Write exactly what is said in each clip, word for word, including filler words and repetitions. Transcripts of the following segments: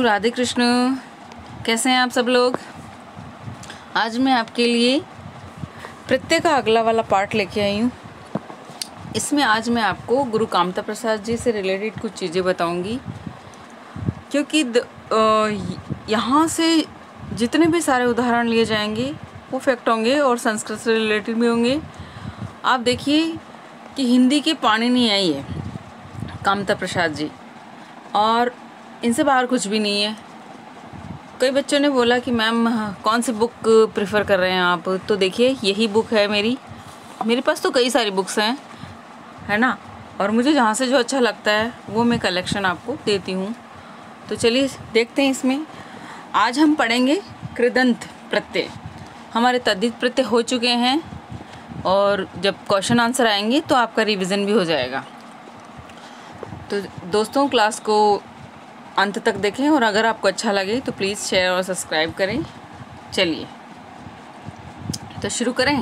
हूँ। राधे कृष्ण। कैसे हैं आप सब लोग? आज मैं आपके लिए प्रत्यय का अगला वाला पार्ट लेके आई हूँ। इसमें आज मैं आपको गुरु कामता प्रसाद जी से रिलेटेड कुछ चीज़ें बताऊंगी, क्योंकि यहाँ से जितने भी सारे उदाहरण लिए जाएंगे वो फैक्ट होंगे और संस्कृत से रिलेटेड भी होंगे। आप देखिए कि हिंदी के पाणिनि है ये कामता प्रसाद जी, और इनसे बाहर कुछ भी नहीं है। कई बच्चों ने बोला कि मैम कौन सी बुक प्रेफर कर रहे हैं आप, तो देखिए यही बुक है मेरी। मेरे पास तो कई सारी बुक्स हैं, है ना, और मुझे जहाँ से जो अच्छा लगता है वो मैं कलेक्शन आपको देती हूँ। तो चलिए देखते हैं। इसमें आज हम पढ़ेंगे कृदंत प्रत्यय। हमारे तद्धित प्रत्यय हो चुके हैं और जब क्वेश्चन आंसर आएंगे तो आपका रिवीजन भी हो जाएगा। तो दोस्तों क्लास को अंत तक देखें और अगर आपको अच्छा लगे तो प्लीज़ शेयर और सब्सक्राइब करें। चलिए तो शुरू करें।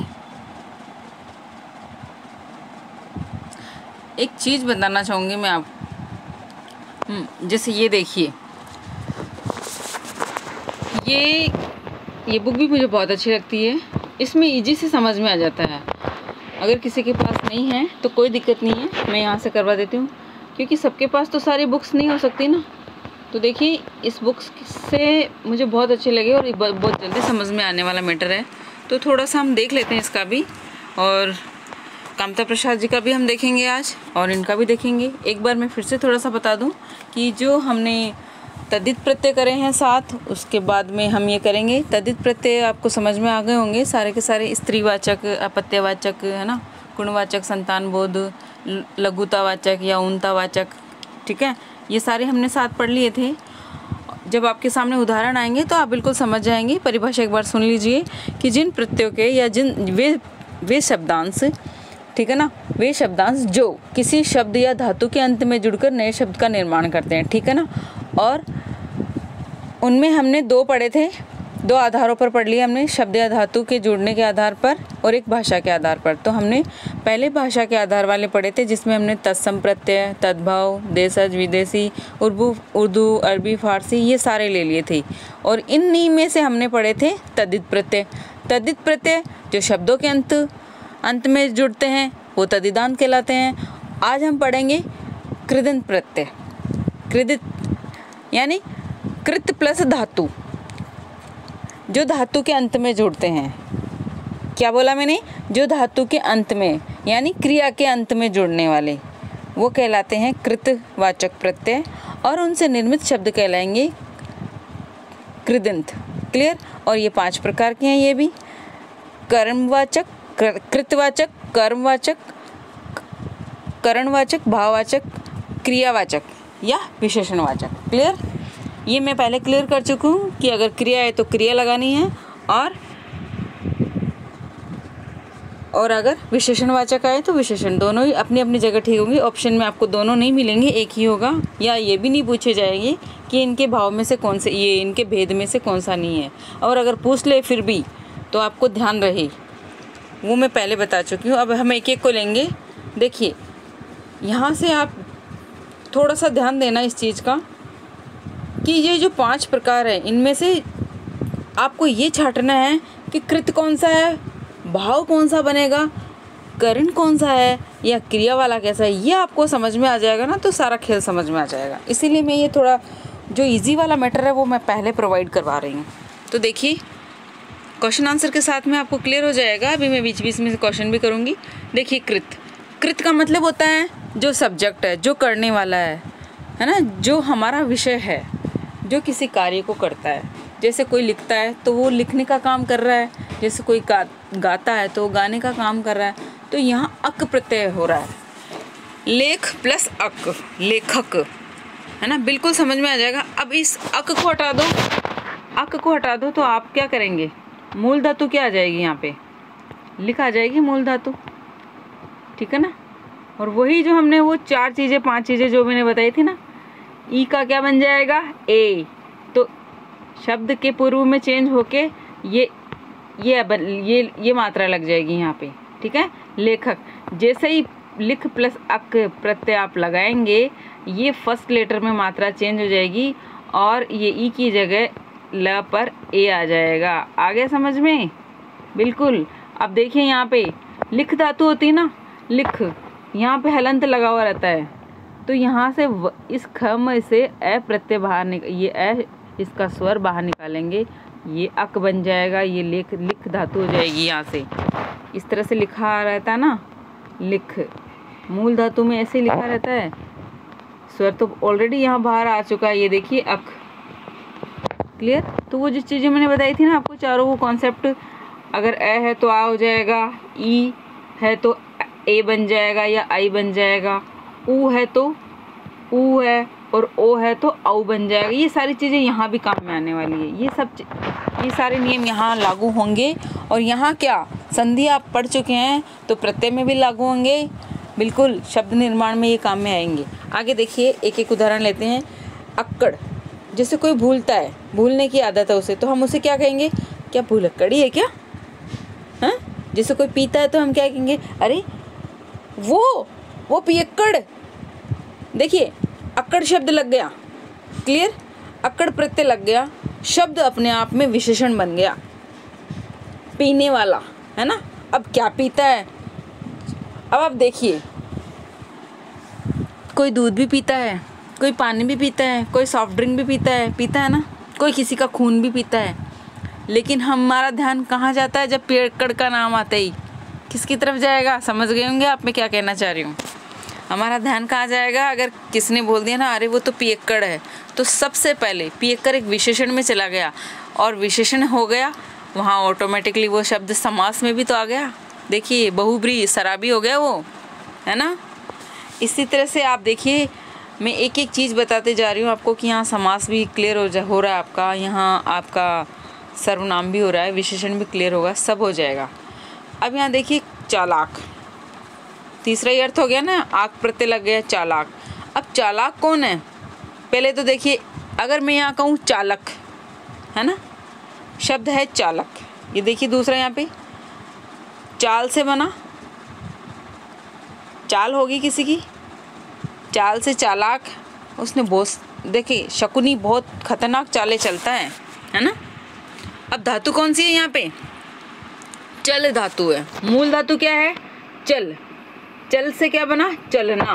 एक चीज़ बताना चाहूँगी मैं आप, जैसे ये देखिए, ये ये बुक भी मुझे बहुत अच्छी लगती है। इसमें इजी से समझ में आ जाता है। अगर किसी के पास नहीं है तो कोई दिक्कत नहीं है, मैं यहाँ से करवा देती हूँ, क्योंकि सबके पास तो सारी बुक्स नहीं हो सकती ना। तो देखिए इस बुक्स से मुझे बहुत अच्छे लगे और बहुत जल्दी समझ में आने वाला मैटर है। तो थोड़ा सा हम देख लेते हैं इसका भी, और कामता प्रसाद जी का भी हम देखेंगे आज और इनका भी देखेंगे। एक बार मैं फिर से थोड़ा सा बता दूं कि जो हमने तद्धित प्रत्यय करे हैं साथ, उसके बाद में हम ये करेंगे तद्धित प्रत्यय। आपको समझ में आ गए होंगे सारे के सारे, स्त्रीवाचक, अपत्यवाचक, है ना, गुणवाचक, संतान बोध, लघुतावाचक या ऊनतावाचक, ठीक है। ये सारे हमने साथ पढ़ लिए थे। जब आपके सामने उदाहरण आएंगे तो आप बिल्कुल समझ जाएंगे। परिभाषा एक बार सुन लीजिए कि जिन प्रत्ययों के या जिन वे वे शब्दांश, ठीक है ना, वे शब्दांश जो किसी शब्द या धातु के अंत में जुड़कर नए शब्द का निर्माण करते हैं, ठीक है ना। और उनमें हमने दो पढ़े थे, दो आधारों पर पढ़ लिया हमने, शब्द या धातु के जुड़ने के आधार पर और एक भाषा के आधार पर। तो हमने पहले भाषा के आधार वाले पढ़े थे, जिसमें हमने तत्सम प्रत्यय, तद्भव, देशज, विदेशी, उर्दू उर्दू अरबी, फारसी, ये सारे ले लिए थे। और इन्हीं में से हमने पढ़े थे तद्धित प्रत्यय। तद्धित प्रत्यय जो शब्दों के अंत अंत में जुड़ते हैं वो तद्धितांत कहलाते हैं। आज हम पढ़ेंगे कृदंत प्रत्यय। कृदित यानी कृत प्लस धातु, जो धातु के अंत में जुड़ते हैं। क्या बोला मैंने? जो धातु के अंत में यानी क्रिया के अंत में जुड़ने वाले वो कहलाते हैं कृतवाचक प्रत्यय, और उनसे निर्मित शब्द कहलाएंगे कृदंत। क्लियर? और ये पांच प्रकार के हैं। ये भी कर्मवाचक, कृतवाचक, कर्मवाचक, करणवाचक, भाववाचक, क्रियावाचक या विशेषणवाचक। क्लियर? ये मैं पहले क्लियर कर चुकी हूँ कि अगर क्रिया है तो क्रिया लगानी है, और और अगर विशेषणवाचक आए तो विशेषण। दोनों ही अपनी अपनी जगह ठीक होंगे। ऑप्शन में आपको दोनों नहीं मिलेंगे, एक ही होगा। या ये भी नहीं पूछे जाएंगे कि इनके भाव में से कौन से, ये इनके भेद में से कौन सा नहीं है। और अगर पूछ ले फिर भी तो आपको ध्यान रहे, वो मैं पहले बता चुकी हूँ। अब हम एक एक को लेंगे। देखिए यहाँ से आप थोड़ा सा ध्यान देना इस चीज़ का कि ये जो पांच प्रकार है इनमें से आपको ये छांटना है कि कृत कौन सा है, भाव कौन सा बनेगा, करण कौन सा है, या क्रिया वाला कैसा है। ये आपको समझ में आ जाएगा ना, तो सारा खेल समझ में आ जाएगा। इसीलिए मैं ये थोड़ा जो इजी वाला मैटर है वो मैं पहले प्रोवाइड करवा रही हूँ। तो देखिए क्वेश्चन आंसर के साथ में आपको क्लियर हो जाएगा। अभी मैं बीच बीच में क्वेश्चन भी करूँगी। देखिए कृत, कृत का मतलब होता है जो सब्जेक्ट है, जो करने वाला है, है ना, जो हमारा विषय है, जो किसी कार्य को करता है। जैसे कोई लिखता है तो वो लिखने का काम कर रहा है, जैसे कोई गा, गाता है तो वो गाने का काम कर रहा है। तो यहाँ अक प्रत्यय हो रहा है, लेख प्लस अक, लेखक, है ना, बिल्कुल समझ में आ जाएगा। अब इस अक को हटा दो, अक को हटा दो तो आप क्या करेंगे, मूल धातु क्या आ जाएगी, यहाँ पे लिख आ जाएगी मूल धातु, ठीक है ना। और वही जो हमने वो चार चीज़ें पांच चीज़ें जो मैंने बताई थी ना, ई का क्या बन जाएगा, ए। तो शब्द के पूर्व में चेंज होके ये ये बन, ये ये मात्रा लग जाएगी यहाँ पे, ठीक है। लेखक, जैसे ही लिख प्लस अक प्रत्यय आप लगाएंगे, ये फर्स्ट लेटर में मात्रा चेंज हो जाएगी और ये ई की जगह ल पर ए आ जाएगा। आ गया समझ में? बिल्कुल। अब देखिए यहाँ पे लिख धातु होती है ना, लिख, यहाँ पे हलंत लगा हुआ रहता है, तो यहाँ से व, इस ख में से ए प्रत्यय बाहर निक ये ए इसका स्वर बाहर निकालेंगे, ये अक बन जाएगा, ये लिख लिख धातु हो जाएगी। यहाँ से इस तरह से लिखा रहता है ना, लिख, मूल धातु में ऐसे लिखा रहता है। स्वर तो ऑलरेडी यहाँ बाहर आ चुका है, ये देखिए अक। क्लियर? तो वो जो चीज़ें मैंने बताई थी ना आपको, चारों वो कॉन्सेप्ट, अगर ए है तो आ हो जाएगा, ई है तो ए बन जाएगा या आई बन जाएगा, ऊ है तो ऊ है, और ओ है तो औ बन जाएगा। ये सारी चीज़ें यहाँ भी काम में आने वाली है। ये सब ये सारे नियम यहाँ लागू होंगे। और यहाँ क्या संधि आप पढ़ चुके हैं तो प्रत्यय में भी लागू होंगे, बिल्कुल शब्द निर्माण में ये काम में आएंगे। आगे देखिए, एक एक उदाहरण लेते हैं। अक्कड़, जैसे कोई भूलता है, भूलने की आदत है उसे, तो हम उसे क्या कहेंगे? क्या भूलक्कड़ी है क्या? हाँ, जैसे कोई पीता है तो हम क्या कहेंगे? अरे वो वो पियक्कड़। देखिए अक्कड़ शब्द लग गया। क्लियर? अक्कड़ प्रत्यय लग गया, शब्द अपने आप में विशेषण बन गया। पीने वाला है ना, अब क्या पीता है? अब आप देखिए, कोई दूध भी पीता है, कोई पानी भी पीता है, कोई सॉफ्ट ड्रिंक भी पीता है, पीता है ना, कोई किसी का खून भी पीता है। लेकिन हमारा ध्यान कहाँ जाता है जब पियक्कड़ का नाम आता ही? किसकी तरफ जाएगा? समझ गए होंगे आप मैं क्या कहना चाह रही हूँ। हमारा ध्यान कहाँ जाएगा? अगर किसने बोल दिया ना अरे वो तो पियक्कड़ है, तो सबसे पहले पियक्कड़ एक विशेषण में चला गया, और विशेषण हो गया वहाँ ऑटोमेटिकली वो शब्द समास में भी तो आ गया। देखिए बहुब्रीहि, शराबी हो गया वो, है ना। इसी तरह से आप देखिए, मैं एक एक चीज़ बताते जा रही हूँ आपको कि यहाँ समास भी क्लियर हो जा हो रहा है आपका, यहाँ आपका सर्वनाम भी हो रहा है, विशेषण भी क्लियर होगा, सब हो जाएगा। अब यहाँ देखिए चालाक, तीसरा ही अर्थ हो गया ना, आक प्रत्यय लग गया, चालाक। अब चालाक कौन है? पहले तो देखिए, अगर मैं यहाँ कहूँ चालक, है ना, शब्द है चालक, ये देखिए दूसरा यहाँ पे चाल से बना, चाल होगी किसी की, चाल से चालाक, उसने बहुत, देखिए शकुनी बहुत खतरनाक चालें चलता है, है ना। अब धातु कौन सी है यहाँ पे? चल धातु है। मूल धातु क्या है? चल। चल से क्या बना? चलना।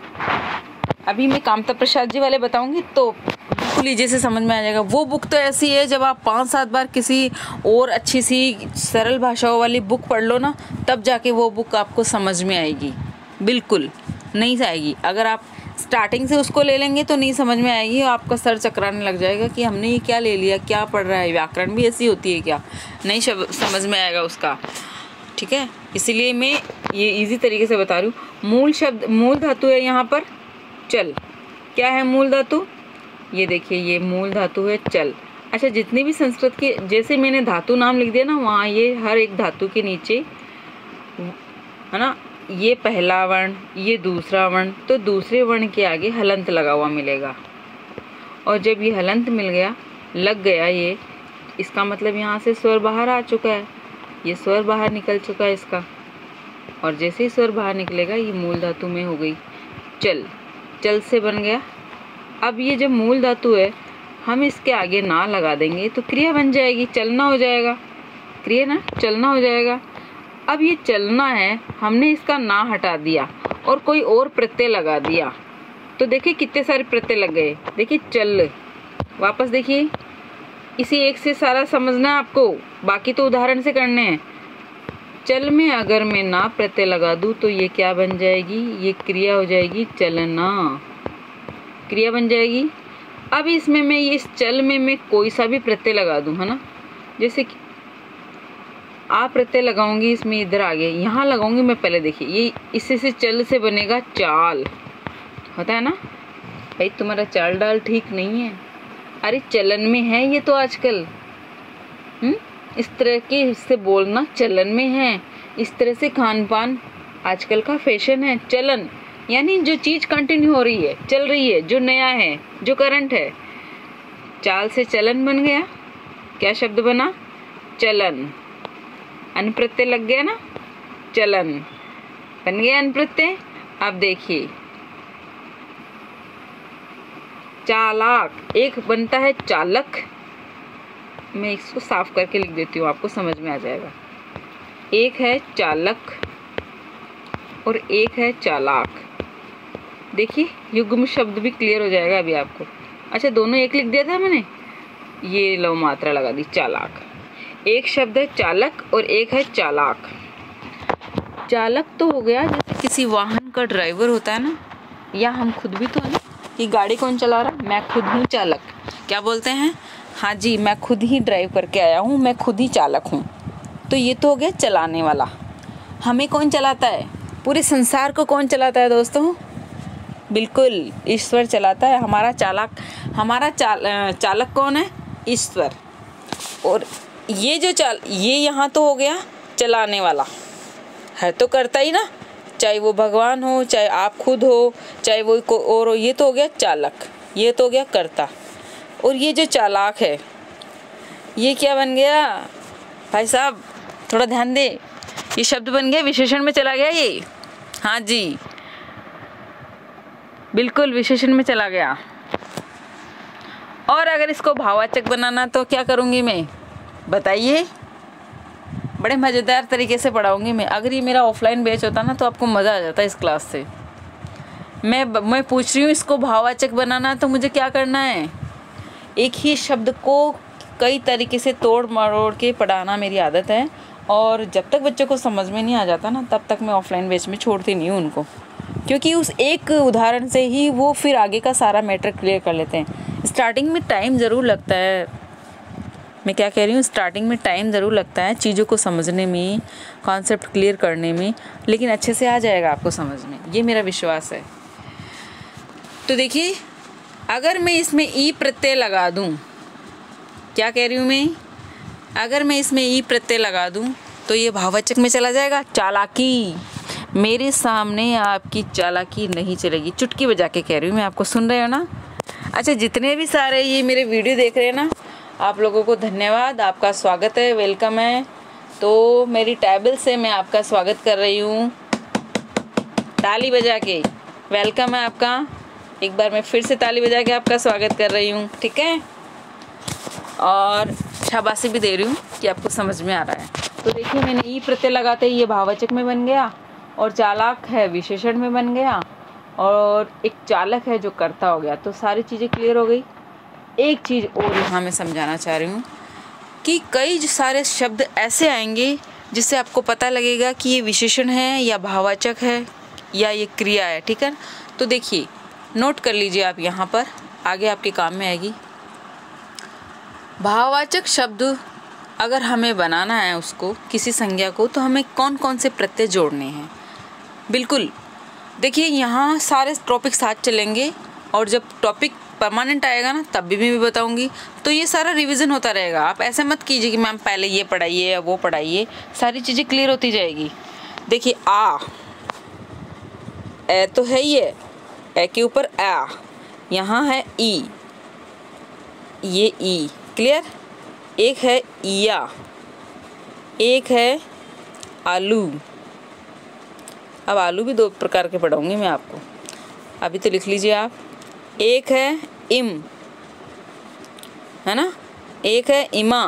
अभी मैं कामता प्रसाद जी वाले बताऊंगी तो बिल्कुल ईजी से समझ में आ जाएगा। वो बुक तो ऐसी है, जब आप पाँच सात बार किसी और अच्छी सी सरल भाषाओं वाली बुक पढ़ लो ना, तब जाके वो बुक आपको समझ में आएगी, बिल्कुल नहीं आएगी। अगर आप स्टार्टिंग से उसको ले लेंगे तो नहीं समझ में आएगी, आपका सर चकराने लग जाएगा कि हमने ये क्या ले लिया, क्या पढ़ रहा है, व्याकरण भी ऐसी होती है क्या, नहीं समझ में आएगा उसका। ठीक है, इसीलिए मैं ये इजी तरीके से बता रही हूँ। मूल शब्द, मूल धातु है यहाँ पर चल। क्या है मूल धातु? ये देखिए, ये मूल धातु है चल। अच्छा, जितने भी संस्कृत के, जैसे मैंने धातु नाम लिख दिया ना, वहाँ ये हर एक धातु के नीचे, है ना, ये पहला वर्ण, ये दूसरा वर्ण, तो दूसरे वर्ण के आगे हलंत लगा हुआ मिलेगा। और जब ये हलंत मिल गया, लग गया ये, इसका मतलब यहाँ से स्वर बाहर आ चुका है, ये स्वर बाहर निकल चुका है इसका। और जैसे ही स्वर बाहर निकलेगा, ये मूल धातु में हो गई चल, चल से बन गया। अब ये जब मूल धातु है, हम इसके आगे ना लगा देंगे तो क्रिया बन जाएगी, चलना हो जाएगा, क्रिया ना, चलना हो जाएगा। अब ये चलना है, हमने इसका ना हटा दिया और कोई और प्रत्यय लगा दिया, तो देखिए कितने सारे प्रत्यय लग गए। देखिए चल, वापस देखिए, इसी एक से सारा समझना है आपको, बाकी तो उदाहरण से करने हैं। चल में अगर मैं ना प्रत्यय लगा दूं तो ये क्या बन जाएगी? ये क्रिया हो जाएगी, चलना, क्रिया बन जाएगी। अब इसमें मैं इस चल में मैं कोई सा भी प्रत्यय लगा दूं, है ना, जैसे कि आ प्रत्यय लगाऊंगी, इसमें इधर आगे यहाँ लगाऊंगी मैं, पहले देखिए ये इससे से चल से बनेगा चाल, होता है ना। भाई तुम्हारा चाल डाल ठीक नहीं है, अरे चलन में है ये तो आजकल, हम्म इस तरह के इससे बोलना चलन में है, इस तरह से खान पान आजकल का फैशन है। चलन यानी जो चीज़ कंटिन्यू हो रही है, चल रही है, जो नया है, जो करंट है। चाल से चलन बन गया, क्या शब्द बना? चलन। अन प्रत्यय लग गया ना, चलन बन गया अन प्रत्यय। अब देखिए चालाक। एक बनता है चालक, मैं इसको साफ करके लिख देती हूँ, आपको समझ में आ जाएगा। एक है चालक और एक है चालाक। देखिए युग्म शब्द भी क्लियर हो जाएगा अभी आपको। अच्छा, दोनों एक लिख दिया था मैंने, ये लो मात्रा लगा दी, चालाक। एक शब्द है चालक और एक है चालाक। चालक तो हो गया जैसे किसी वाहन का ड्राइवर होता है ना, या हम खुद भी तो है ना कि गाड़ी कौन चला रहा है, मैं खुद हूँ चालक। क्या बोलते हैं, हाँ जी मैं खुद ही ड्राइव करके आया हूँ, मैं खुद ही चालक हूँ। तो ये तो हो गया चलाने वाला। हमें कौन चलाता है, पूरे संसार को कौन चलाता है दोस्तों, बिल्कुल ईश्वर चलाता है। हमारा चालक हमारा चाल चालक कौन है, ईश्वर। और ये जो चाल ये यहाँ तो हो गया चलाने वाला है, तो करता ही ना, चाहे वो भगवान हो, चाहे आप खुद हो, चाहे वो को और हो, ये तो हो गया चालक, ये तो हो गया कर्ता। और ये जो चालाक है ये क्या बन गया भाई साहब, थोड़ा ध्यान दे, ये शब्द बन गया विशेषण में चला गया ये। हाँ जी बिल्कुल विशेषण में चला गया। और अगर इसको भाववाचक बनाना तो क्या करूँगी मैं, बताइए। बड़े मज़ेदार तरीके से पढ़ाऊँगी मैं। अगर ये मेरा ऑफलाइन बैच होता ना तो आपको मज़ा आ जाता इस क्लास से। मैं मैं पूछ रही हूँ इसको भाववाचक बनाना, तो मुझे क्या करना है, एक ही शब्द को कई तरीके से तोड़ मरोड़ के पढ़ाना मेरी आदत है। और जब तक बच्चों को समझ में नहीं आ जाता ना, तब तक मैं ऑफलाइन बैच में छोड़ती नहीं हूँ उनको, क्योंकि उस एक उदाहरण से ही वो फिर आगे का सारा मैटर क्लियर कर लेते हैं। स्टार्टिंग में टाइम ज़रूर लगता है, मैं क्या कह रही हूँ, स्टार्टिंग में टाइम ज़रूर लगता है चीज़ों को समझने में, कॉन्सेप्ट क्लियर करने में, लेकिन अच्छे से आ जाएगा आपको समझ में, ये मेरा विश्वास है। तो देखिए अगर मैं इसमें ई प्रत्यय लगा दूँ, क्या कह रही हूँ मैं, अगर मैं इसमें ई प्रत्यय लगा दूँ तो ये भाववाचक में चला जाएगा। चालाकी, मेरे सामने आपकी चालाकी नहीं चलेगी। चुटकी बजा के कह रही हूँ मैं, आपको सुन रहे हो ना। अच्छा, जितने भी सारे ये मेरे वीडियो देख रहे हैं ना, आप लोगों को धन्यवाद, आपका स्वागत है, वेलकम है। तो मेरी टेबल से मैं आपका स्वागत कर रही हूँ ताली बजा के, वेलकम है आपका। एक बार मैं फिर से ताली बजा के आपका स्वागत कर रही हूँ, ठीक है। और शाबाशी भी दे रही हूँ कि आपको समझ में आ रहा है। तो देखिए मैंने ई प्रत्यय लगाते ही ये भाववाचक में बन गया, और चालाक है विशेषण में बन गया, और एक चालक है जो कर्ता हो गया। तो सारी चीज़ें क्लियर हो गई। एक चीज़ और यहाँ मैं समझाना चाह रही हूँ कि कई सारे शब्द ऐसे आएंगे जिससे आपको पता लगेगा कि ये विशेषण है या भाववाचक है या ये क्रिया है, ठीक है। तो देखिए नोट कर लीजिए आप, यहाँ पर आगे आपके काम में आएगी। भाववाचक शब्द अगर हमें बनाना है उसको, किसी संज्ञा को, तो हमें कौन कौन से प्रत्यय जोड़ने हैं। बिल्कुल देखिए यहाँ सारे टॉपिक साथ चलेंगे, और जब टॉपिक परमानेंट आएगा ना तब भी मैं भी बताऊंगी। तो ये सारा रिवीजन होता रहेगा। आप ऐसा मत कीजिए कि मैम पहले ये पढ़ाइए या वो पढ़ाइए, सारी चीज़ें क्लियर होती जाएगी। देखिए आ, ए तो है ही है, ए के ऊपर आ, यहाँ है ई, ये ई, क्लियर। एक है इया, एक है आलू। अब आलू भी दो प्रकार के पढ़ाऊंगी मैं आपको, अभी तो लिख लीजिए आप। एक है इम, है ना, एक है इमा।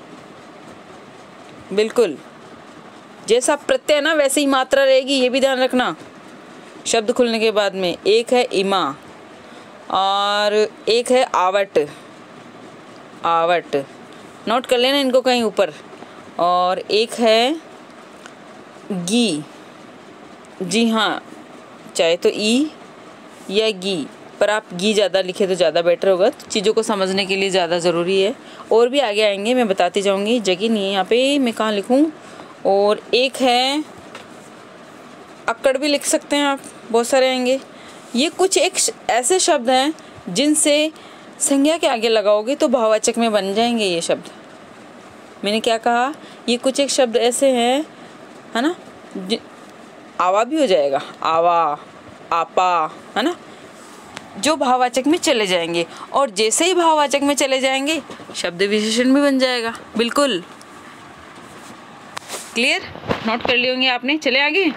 बिल्कुल जैसा प्रत्यय ना वैसे ही मात्रा रहेगी, ये भी ध्यान रखना शब्द खुलने के बाद में। एक है इमा और एक है आवट, आवट नोट कर लेना इनको कहीं ऊपर। और एक है गी, जी हाँ, चाहे तो ई या गी, पर आप गी ज़्यादा लिखे तो ज़्यादा बेटर होगा, चीज़ों को समझने के लिए ज़्यादा ज़रूरी है। और भी आगे आएंगे, मैं बताती जाऊँगी, जगह नहीं है यहाँ पे, मैं कहाँ लिखूँ। और एक है अक्कड़, भी लिख सकते हैं आप, बहुत सारे आएंगे। ये कुछ एक ऐसे शब्द हैं जिनसे संज्ञा के आगे लगाओगे तो भाववाचक में बन जाएंगे ये शब्द। मैंने क्या कहा, ये कुछ एक शब्द ऐसे हैं, है ना, आवा भी हो जाएगा, आवा, आपा, है ना, जो भाववाचक में चले जाएंगे। और जैसे ही भाववाचक में चले जाएंगे शब्द विशेषण भी बन जाएगा। बिल्कुल क्लियर, नोट कर लिए होंगे आपने। चले आगे।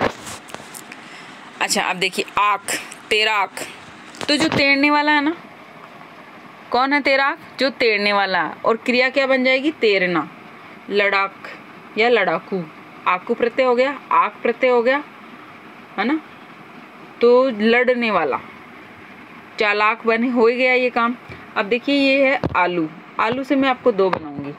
अच्छा अब देखिए आँख, तैराक, तो जो तैरने वाला है ना, कौन है तैराक? जो तैरने वाला। और क्रिया क्या बन जाएगी? तैरना। लड़ाक या लड़ाकू, आकू प्रत्यय हो गया, आक प्रत्यय हो गया, है ना। तो लड़ने वाला, चालाक बने, हो ही गया ये काम। अब देखिए ये है आलू। आलू से मैं आपको दो बनाऊंगी।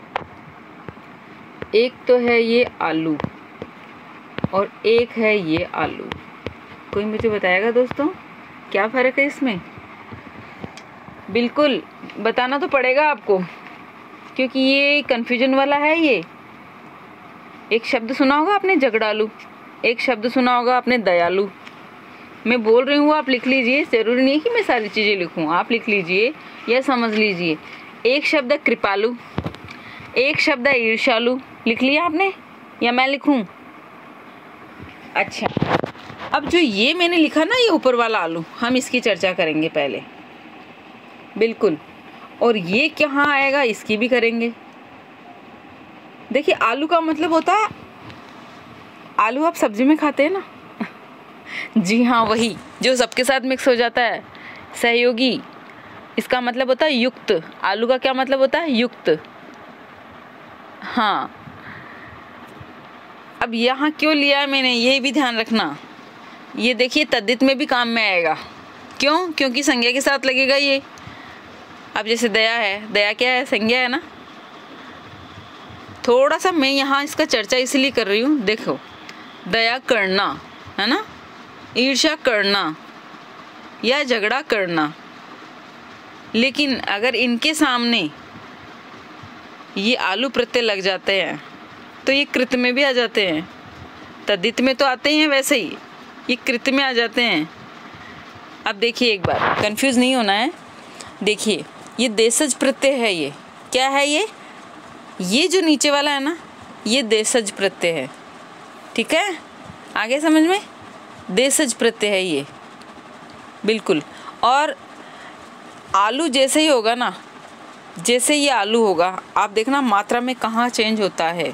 एक तो है ये आलू और एक है ये आलू। कोई मुझे बताएगा दोस्तों क्या फ़र्क है इसमें? बिल्कुल बताना तो पड़ेगा आपको, क्योंकि ये कन्फ्यूजन वाला है। ये एक शब्द सुना होगा आपने झगड़ालू, एक शब्द सुना होगा आपने दयालु। मैं बोल रही हूँ, आप लिख लीजिए, ज़रूरी नहीं कि मैं सारी चीज़ें लिखूँ, आप लिख लीजिए या समझ लीजिए। एक शब्द है कृपालु, एक शब्द है ईर्ष्यालु। लिख लिया आपने या मैं लिखूँ? अच्छा, अब जो ये मैंने लिखा ना, ये ऊपर वाला आलू, हम इसकी चर्चा करेंगे पहले। बिल्कुल। और ये कहाँ आएगा इसकी भी करेंगे। देखिए आलू का मतलब होता है, आलू आप सब्जी में खाते हैं ना जी हाँ, वही जो सबके साथ मिक्स हो जाता है, सहयोगी। इसका मतलब होता है युक्त। आलू का क्या मतलब होता है? युक्त। हाँ, अब यहाँ क्यों लिया है मैंने, ये भी ध्यान रखना। ये देखिए तद्धित में भी काम में आएगा। क्यों? क्योंकि संज्ञा के साथ लगेगा ये। अब जैसे दया है, दया क्या है? संज्ञा है ना। थोड़ा सा मैं यहाँ इसका चर्चा इसलिए कर रही हूँ, देखो दया करना है ना, ईर्ष्या करना या झगड़ा करना। लेकिन अगर इनके सामने ये आलू प्रत्यय लग जाते हैं तो ये कृत में भी आ जाते हैं। तद्धित में तो आते ही हैं, वैसे ही ये कृत में आ जाते हैं। अब देखिए एक बार, कंफ्यूज नहीं होना है। देखिए ये देशज प्रत्यय है। ये क्या है? ये ये जो नीचे वाला है ना, ये देशज प्रत्यय है। ठीक है, आगे समझ में? देशज प्रत्यय है ये, बिल्कुल। और आलू जैसे ही होगा ना, जैसे ये आलू होगा, आप देखना मात्रा में कहाँ चेंज होता है।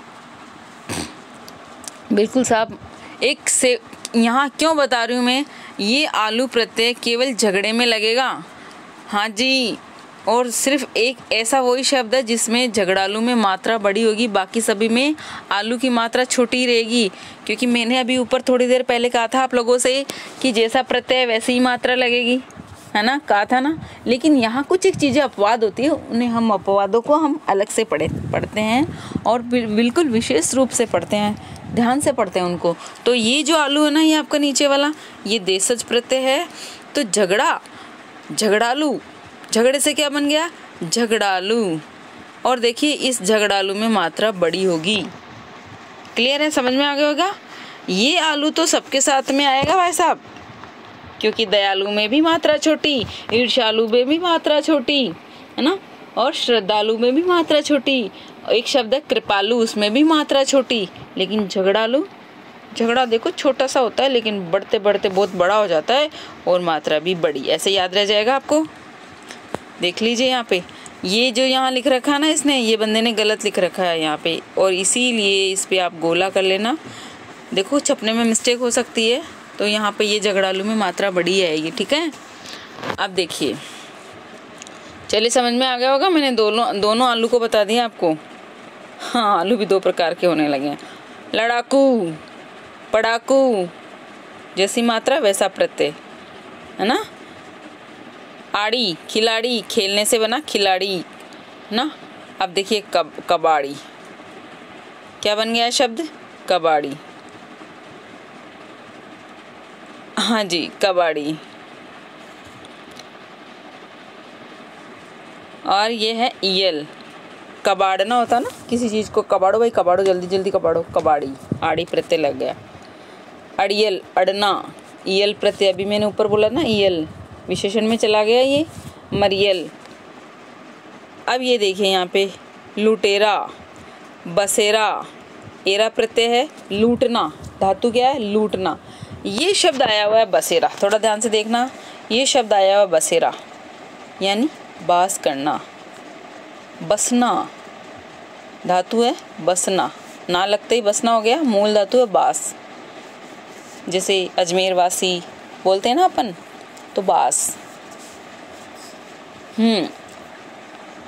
बिल्कुल साहब, एक से यहाँ क्यों बता रही हूँ मैं, ये आलू प्रत्यय केवल झगड़े में लगेगा। हाँ जी, और सिर्फ एक ऐसा वही शब्द है जिसमें झगड़ालू में मात्रा बड़ी होगी, बाकी सभी में आलू की मात्रा छोटी रहेगी। क्योंकि मैंने अभी ऊपर थोड़ी देर पहले कहा था आप लोगों से कि जैसा प्रत्यय वैसे ही मात्रा लगेगी, है ना, कहा था ना। लेकिन यहाँ कुछ एक चीज़ें अपवाद होती है, उन्हें हम अपवादों को हम अलग से पढ़े पढ़ते हैं और बिल्कुल विशेष रूप से पढ़ते हैं, ध्यान से पढ़ते हैं उनको। तो ये जो आलू है ना, ये आपका नीचे वाला, ये देशज प्रत्यय है। तो झगड़ा, झगड़ालू, झगड़े से क्या बन गया? झगड़ालू। और देखिए इस झगड़ालू में मात्रा बड़ी होगी। क्लियर है? समझ में आ गया होगा। ये आलू तो सबके साथ में आएगा भाई साहब, क्योंकि दयालु में भी मात्रा छोटी, ईर्ष्यालु में भी मात्रा छोटी, है ना, और श्रद्धालु में भी मात्रा छोटी। एक शब्द है कृपालु, उसमें भी मात्रा छोटी। लेकिन झगड़ालू, झगड़ा देखो छोटा सा होता है लेकिन बढ़ते बढ़ते बहुत बड़ा हो जाता है और मात्रा भी बड़ी। ऐसे याद रह जाएगा आपको। देख लीजिए यहाँ पे, ये जो यहाँ लिख रखा है ना इसने, ये बंदे ने गलत लिख रखा है यहाँ पे, और इसीलिए इस पे आप गोला कर लेना। देखो छपने में मिस्टेक हो सकती है, तो यहाँ पे ये झगड़ालू में मात्रा बड़ी आएगी। ठीक है, अब देखिए, चलिए समझ में आ गया होगा। मैंने दोनों दोनों आलू को बता दिया आपको। हाँ, आलू भी दो प्रकार के होने लगे हैं। लड़ाकू, पड़ाकू, जैसी मात्रा वैसा प्रत्यय, है ना। आड़ी, खिलाड़ी, खेलने से बना खिलाड़ी, ना। अब देखिए कब, कबाड़ी, क्या बन गया शब्द? कबाड़ी। हाँ जी, कबाड़ी। और ये है ईयल, कबाड़ना होता ना किसी चीज़ को, कबाड़ो भाई, कबाड़ो, जल्दी जल्दी कबाड़ो, कबाड़ी। आड़ी प्रत्यय लग गया। अड़ियल, अड़ना, ईयल प्रत्यय, अभी मैंने ऊपर बोला ना, ईयल विशेषण में चला गया ये। मरियल। अब ये देखिए यहाँ पे, लुटेरा, बसेरा, एरा प्रत्यय है, लूटना, धातु क्या है? लूटना। ये शब्द आया हुआ है बसेरा, थोड़ा ध्यान से देखना। ये शब्द आया हुआ बसेरा, यानी बास करना, बसना, धातु है बसना, ना लगते ही बसना हो गया, मूल धातु है बास। जैसे अजमेर वासी बोलते हैं ना अपन, तो बास। हम्म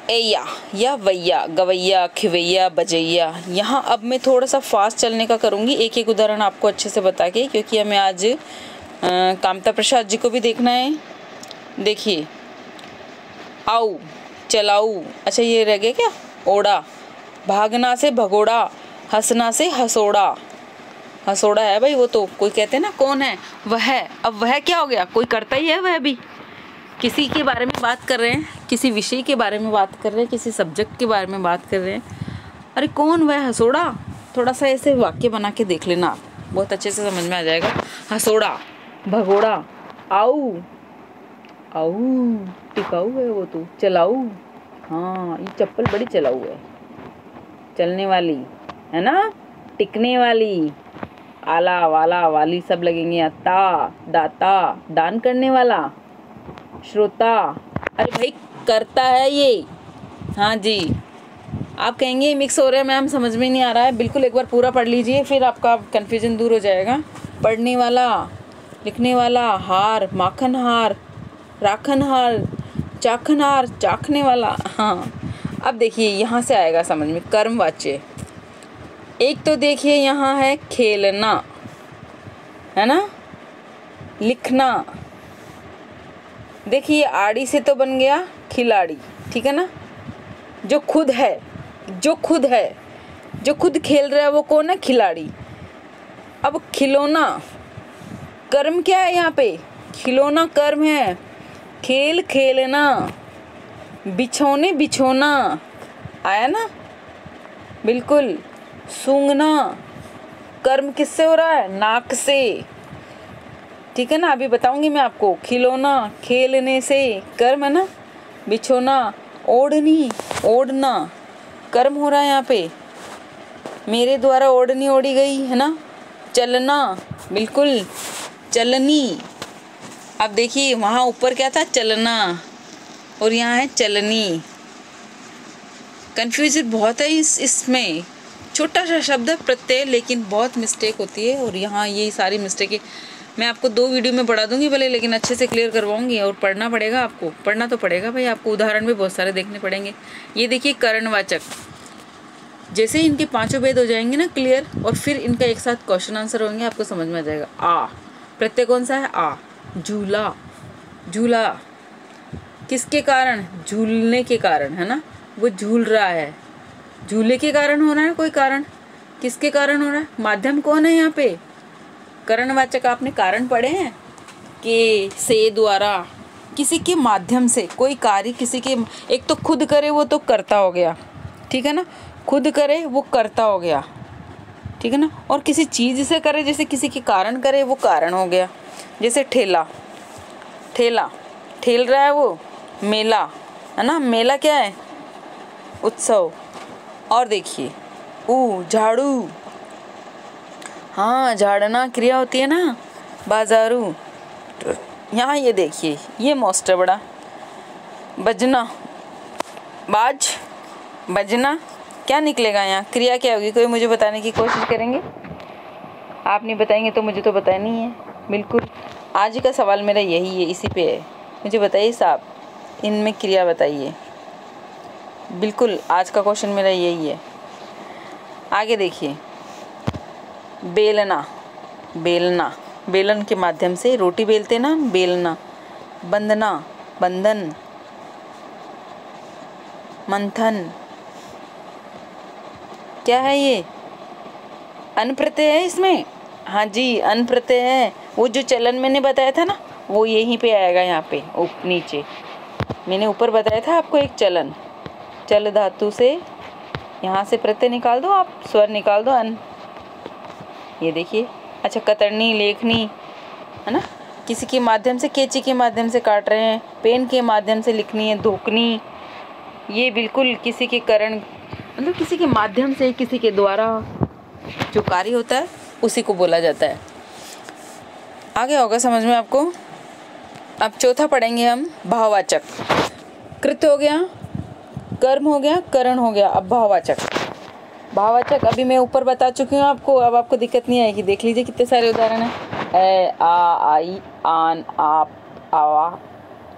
एया या वैया, गवैया, खिवैया, बजैया। यहाँ अब मैं थोड़ा सा फास्ट चलने का करूँगी, एक एक उदाहरण आपको अच्छे से बता के, क्योंकि हमें आज आ, कामता प्रसाद जी को भी देखना है। देखिए, आओ, चलाऊ, अच्छा ये रह गया क्या, ओड़ा, भागना से भगोड़ा, हंसना से हंसोड़ा। हंसोड़ा है भाई, वो तो कोई कहते हैं ना कौन है, वह। अब वह क्या हो गया, कोई करता ही है, वह भी किसी के बारे में बात कर रहे हैं, किसी विषय के बारे में बात कर रहे हैं, किसी सब्जेक्ट के बारे में बात कर रहे हैं। अरे कौन वह हंसोड़ा, थोड़ा सा ऐसे वाक्य बना के देख लेना आप, बहुत अच्छे से समझ में आ जाएगा। हंसोड़ा, भगोड़ा, आऊ, आऊ, टिकाऊ है वो तो, चलाऊ, हाँ ये चप्पल बड़ी चलाऊ है, चलने वाली है ना, टिकने वाली, आला, वाला, वाली सब लगेंगे। ता, दाता, दान करने वाला, श्रोता, अरे भाई करता है ये, हाँ जी। आप कहेंगे मिक्स हो रहा है मैम, समझ में नहीं आ रहा है, बिल्कुल एक बार पूरा पढ़ लीजिए, फिर आपका कन्फ्यूजन दूर हो जाएगा। पढ़ने वाला, लिखने वाला, हार, माखन हार, राखन हार, चाखन हार, चाखने वाला। हाँ अब देखिए यहाँ से आएगा समझ में, कर्मवाच्य। एक तो देखिए यहाँ है खेलना, है ना, लिखना। देखिए आड़ी से तो बन गया खिलाड़ी, ठीक है ना, जो खुद है, जो खुद है, जो खुद खेल रहा है वो कौन है, खिलाड़ी। अब खिलौना, कर्म क्या है यहाँ पे, खिलौना कर्म है, खेल खेलना, बिछौने बिछोना, आया ना, बिल्कुल। सूंघना, कर्म किससे हो रहा है, नाक से, ठीक है ना, अभी बताऊंगी मैं आपको। खिलौना, खेलने से, कर्म है ना, बिछोना, ओढ़नी, ओढ़ना, कर्म हो रहा है यहाँ पे, मेरे द्वारा ओढ़नी ओढ़ी गई, है ना। चलना, बिल्कुल, चलनी। अब देखिए वहाँ ऊपर क्या था, चलना, और यहाँ है चलनी। कन्फ्यूजन बहुत है इस इसमें, छोटा सा शब्द है प्रत्यय, लेकिन बहुत मिस्टेक होती है। और यहाँ ये सारी मिस्टेकें मैं आपको दो वीडियो में पढ़ा दूंगी भले, लेकिन अच्छे से क्लियर करवाऊंगी। और पढ़ना पड़ेगा आपको, पढ़ना तो पड़ेगा भाई, आपको उदाहरण भी बहुत सारे देखने पड़ेंगे। ये देखिए करणवाचक, जैसे इनके पांचों भेद हो जाएंगे ना क्लियर, और फिर इनका एक साथ क्वेश्चन आंसर होंगे, आपको समझ में आ जाएगा। आ, प्रत्यय कौन सा है, आ। झूला, झूला किसके कारण, झूलने के कारण, है ना, वो झूल रहा है, झूले के कारण हो रहा है, कोई कारण, किसके कारण हो रहा है, माध्यम कौन है यहाँ पे, करणवाचक। आपने कारण पढ़े हैं कि से, द्वारा, किसी के माध्यम से कोई कार्य, किसी के, एक तो खुद करे वो तो कर्ता हो गया, ठीक है ना, खुद करे वो कर्ता हो गया, ठीक है ना, और किसी चीज़ से करे, जैसे किसी के कारण करे वो कारण हो गया। जैसे ठेला, ठेला ठेल रहा है वो, मेला, है ना, मेला क्या है, उत्सव। और देखिए ऊ, झाड़ू, हाँ झाड़ना क्रिया होती है ना, बाजारू। तो यहाँ ये देखिए, ये मोस्ट है बड़ा, बजना, बाज, बजना, क्या निकलेगा यहाँ, क्रिया क्या होगी, कोई मुझे बताने की कोशिश करेंगे, आप नहीं बताएंगे तो मुझे तो बतानी है। बिल्कुल आज का सवाल मेरा यही है, इसी पे है, मुझे बताइए साहब, इनमें क्रिया बताइए। बिल्कुल आज का क्वेश्चन मेरा यही है। आगे देखिए, बेलना, बेलना, बेलन के माध्यम से रोटी बेलते ना, बेलना। बंधना, बंधन, मंथन, क्या है ये, अन प्रत्यय है इसमें, हाँ जी अन प्रत्यय है। वो जो चलन मैंने बताया था ना, वो यहीं पे आएगा, यहाँ पे उप नीचे मैंने ऊपर बताया था आपको एक चलन, चल धातु से यहाँ से प्रत्यय निकाल दो आप, स्वर निकाल दो, अन, ये देखिए। अच्छा कतरनी, लेखनी, है ना, किसी के माध्यम से, कैंची के माध्यम से काट रहे हैं, पेन के माध्यम से लिखनी है, धोकनी, ये बिल्कुल किसी के कारण, मतलब किसी के माध्यम से, किसी के द्वारा जो कार्य होता है उसी को बोला जाता है। आगे होगा समझ में आपको। अब चौथा पढ़ेंगे हम, भाववाचक। कृत हो गया, कर्म हो गया, करण हो गया, अब भाववाचक। भाववाचक अभी मैं ऊपर बता चुकी हूँ आपको, अब आपको दिक्कत नहीं आएगी। देख लीजिए कितने सारे उदाहरण हैं, ए, आ, आई, आन, आप, आवा,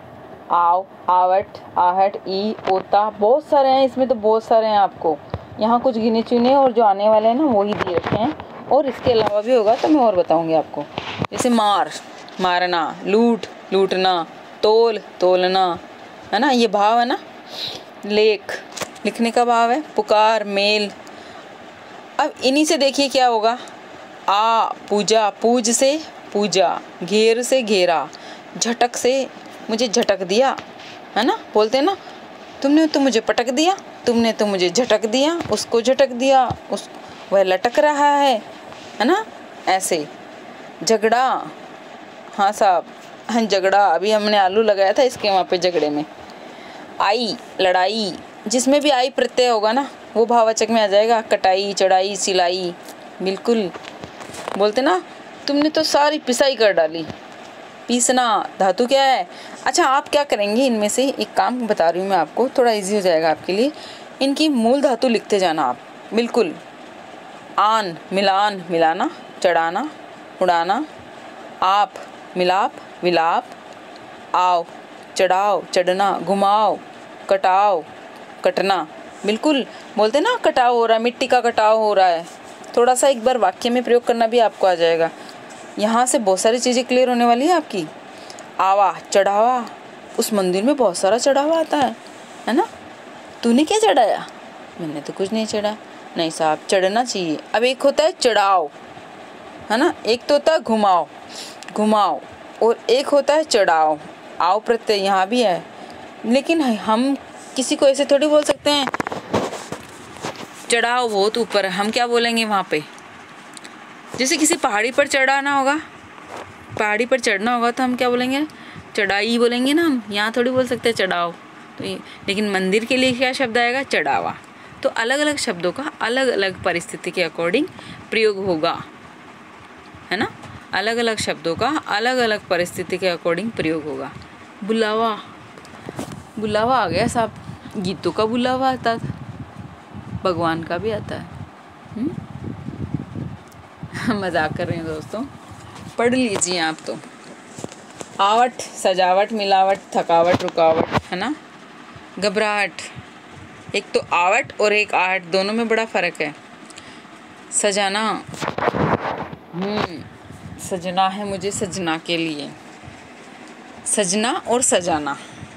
आव, आवट, आहट, ई, ओता, बहुत सारे हैं इसमें तो, बहुत सारे हैं। आपको यहाँ कुछ गिने चुने और जो आने वाले हैं ना वही दिए रखे हैं, और इसके अलावा भी होगा तो मैं और बताऊँगी आपको। जैसे मार, मारना, लूट, लूटना, तोल, तोलना, है ना, ये भाव है ना। लेख, लिखने का भाव है। पुकार, मेल। अब इन्हीं से देखिए क्या होगा। आ, पूजा, पूज से पूजा, घेर से घेरा, झटक से मुझे झटक दिया, है ना, बोलते हैं ना, तुमने तो मुझे पटक दिया, तुमने तो मुझे झटक दिया, उसको झटक दिया, उस वह लटक रहा है है ना, ऐसे। झगड़ा, हाँ साहब, हाँ झगड़ा, अभी हमने आलू लगाया था इसके वहाँ पे झगड़े में। आई, लड़ाई, जिसमें भी आई प्रत्यय होगा ना वो भाववाचक में आ जाएगा। कटाई, चढ़ाई, सिलाई, बिल्कुल, बोलते ना, तुमने तो सारी पिसाई कर डाली। पीसना, धातु क्या है। अच्छा, आप क्या करेंगे, इनमें से एक काम बता रही हूँ मैं आपको, थोड़ा इजी हो जाएगा आपके लिए। इनकी मूल धातु लिखते जाना आप, बिल्कुल। आन, मिलान, मिलाना, चढ़ाना, उड़ाना। आप, मिलाप, विलाप। आओ, चढ़ाओ, चढ़ना, घुमाओ, कटाओ, कटना, बिल्कुल, बोलते ना कटाव हो रहा है, मिट्टी का कटाव हो रहा है। थोड़ा सा एक बार वाक्य में प्रयोग करना भी आपको आ जाएगा। यहाँ से बहुत सारी चीज़ें क्लियर होने वाली है आपकी। आवा, चढ़ावा, उस मंदिर में बहुत सारा चढ़ावा आता है, है ना। तूने क्या चढ़ाया? मैंने तो कुछ नहीं चढ़ा। नहीं साहब, चढ़ना चाहिए। अब एक होता है चढ़ाओ, है ना, एक तो होता है घुमाओ, घुमाओ, और एक होता है चढ़ाओ। आओ प्रत्यय यहाँ भी है, लेकिन हम किसी को ऐसे थोड़ी बोल सकते हैं चढ़ाओ बहुत ऊपर है। हम क्या बोलेंगे वहाँ पे, जैसे किसी पहाड़ी पर चढ़ाना होगा, पहाड़ी पर चढ़ना होगा तो हम क्या बोलेंगे, चढ़ाई बोलेंगे ना हम। यहाँ थोड़ी बोल सकते हैं चढ़ाओ। तो ये, लेकिन मंदिर के लिए क्या शब्द आएगा, चढ़ावा। तो अलग अलग शब्दों का अलग अलग परिस्थिति के अकॉर्डिंग प्रयोग होगा, है ना। अलग अलग शब्दों का अलग अलग परिस्थिति के अकॉर्डिंग प्रयोग होगा। बुलावा, बुलावा आ गया साहब, गीतों का बुलावा आता था, भगवान का भी आता है। मजाक कर रहे हैं दोस्तों, पढ़ लीजिए आप तो। आवट, सजावट, मिलावट, थकावट, रुकावट, है ना। घबराहट, एक तो आवट और एक आहट, दोनों में बड़ा फर्क है। सजाना, हम्म सजना है मुझे सजना के लिए, सजना और सजाना।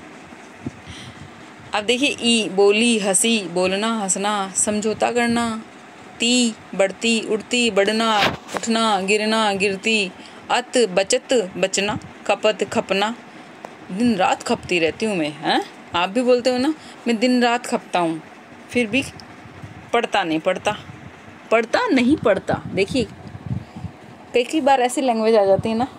अब देखिए, ई, बोली, हंसी, बोलना, हंसना, समझौता करना। ती, बढ़ती, उड़ती, बढ़ना, उठना, गिरना, गिरती। अत, बचत, बचना। खपत, खपना। दिन रात खपती रहती हूँ मैं, हैं। आप भी बोलते हो ना, मैं दिन रात खपता हूँ, फिर भी पढ़ता नहीं पढ़ता, पढ़ता नहीं पढ़ता। देखिए कई कई बार ऐसी लैंग्वेज आ जाती है ना,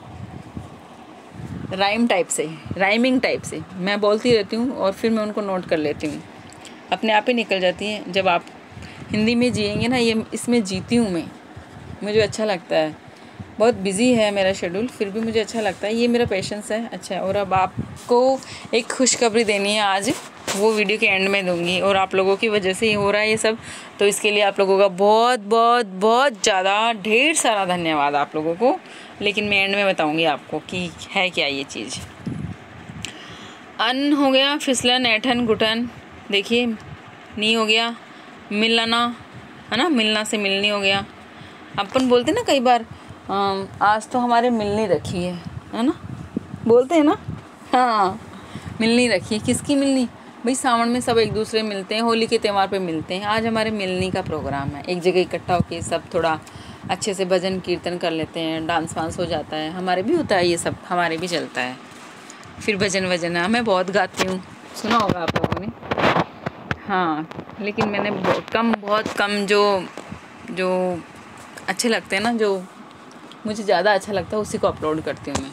राइम टाइप से, राइमिंग टाइप से मैं बोलती रहती हूँ और फिर मैं उनको नोट कर लेती हूँ, अपने आप ही निकल जाती हैं। जब आप हिंदी में जिएंगे ना, ये इसमें जीती हूँ मैं, मुझे अच्छा लगता है। बहुत बिजी है मेरा शेड्यूल, फिर भी मुझे अच्छा लगता है, ये मेरा पैशंस है। अच्छा, और अब आपको एक खुशखबरी देनी है आज, वो वीडियो के एंड में दूंगी, और आप लोगों की वजह से ही हो रहा है ये सब, तो इसके लिए आप लोगों का बहुत बहुत बहुत ज़्यादा ढेर सारा धन्यवाद आप लोगों को। लेकिन मैं एंड में बताऊंगी आपको कि है क्या ये चीज़। अन हो गया, फिसलन, ऐठन, घुटन। देखिए, नी हो गया, मिलना, है ना, मिलना से मिलनी हो गया। अपन बोलते ना कई बार, आज तो हमारे मिलनी रखी है, है ना, बोलते हैं ना। हाँ, मिलनी रखी है, किसकी मिलनी भाई? सावन में सब एक दूसरे मिलते हैं, होली के त्यौहार पे मिलते हैं। आज हमारे मिलनी का प्रोग्राम है, एक जगह इकट्ठा होके सब थोड़ा अच्छे से भजन कीर्तन कर लेते हैं, डांस वांस हो जाता है। हमारे भी होता है ये सब, हमारे भी चलता है। फिर भजन वजन है, मैं बहुत गाती हूँ, सुना होगा आप लोगों ने। हाँ, लेकिन मैंने बहुत कम बहुत कम जो जो अच्छे लगते हैं ना, जो मुझे ज़्यादा अच्छा लगता है उसी को अपलोड करती हूँ मैं।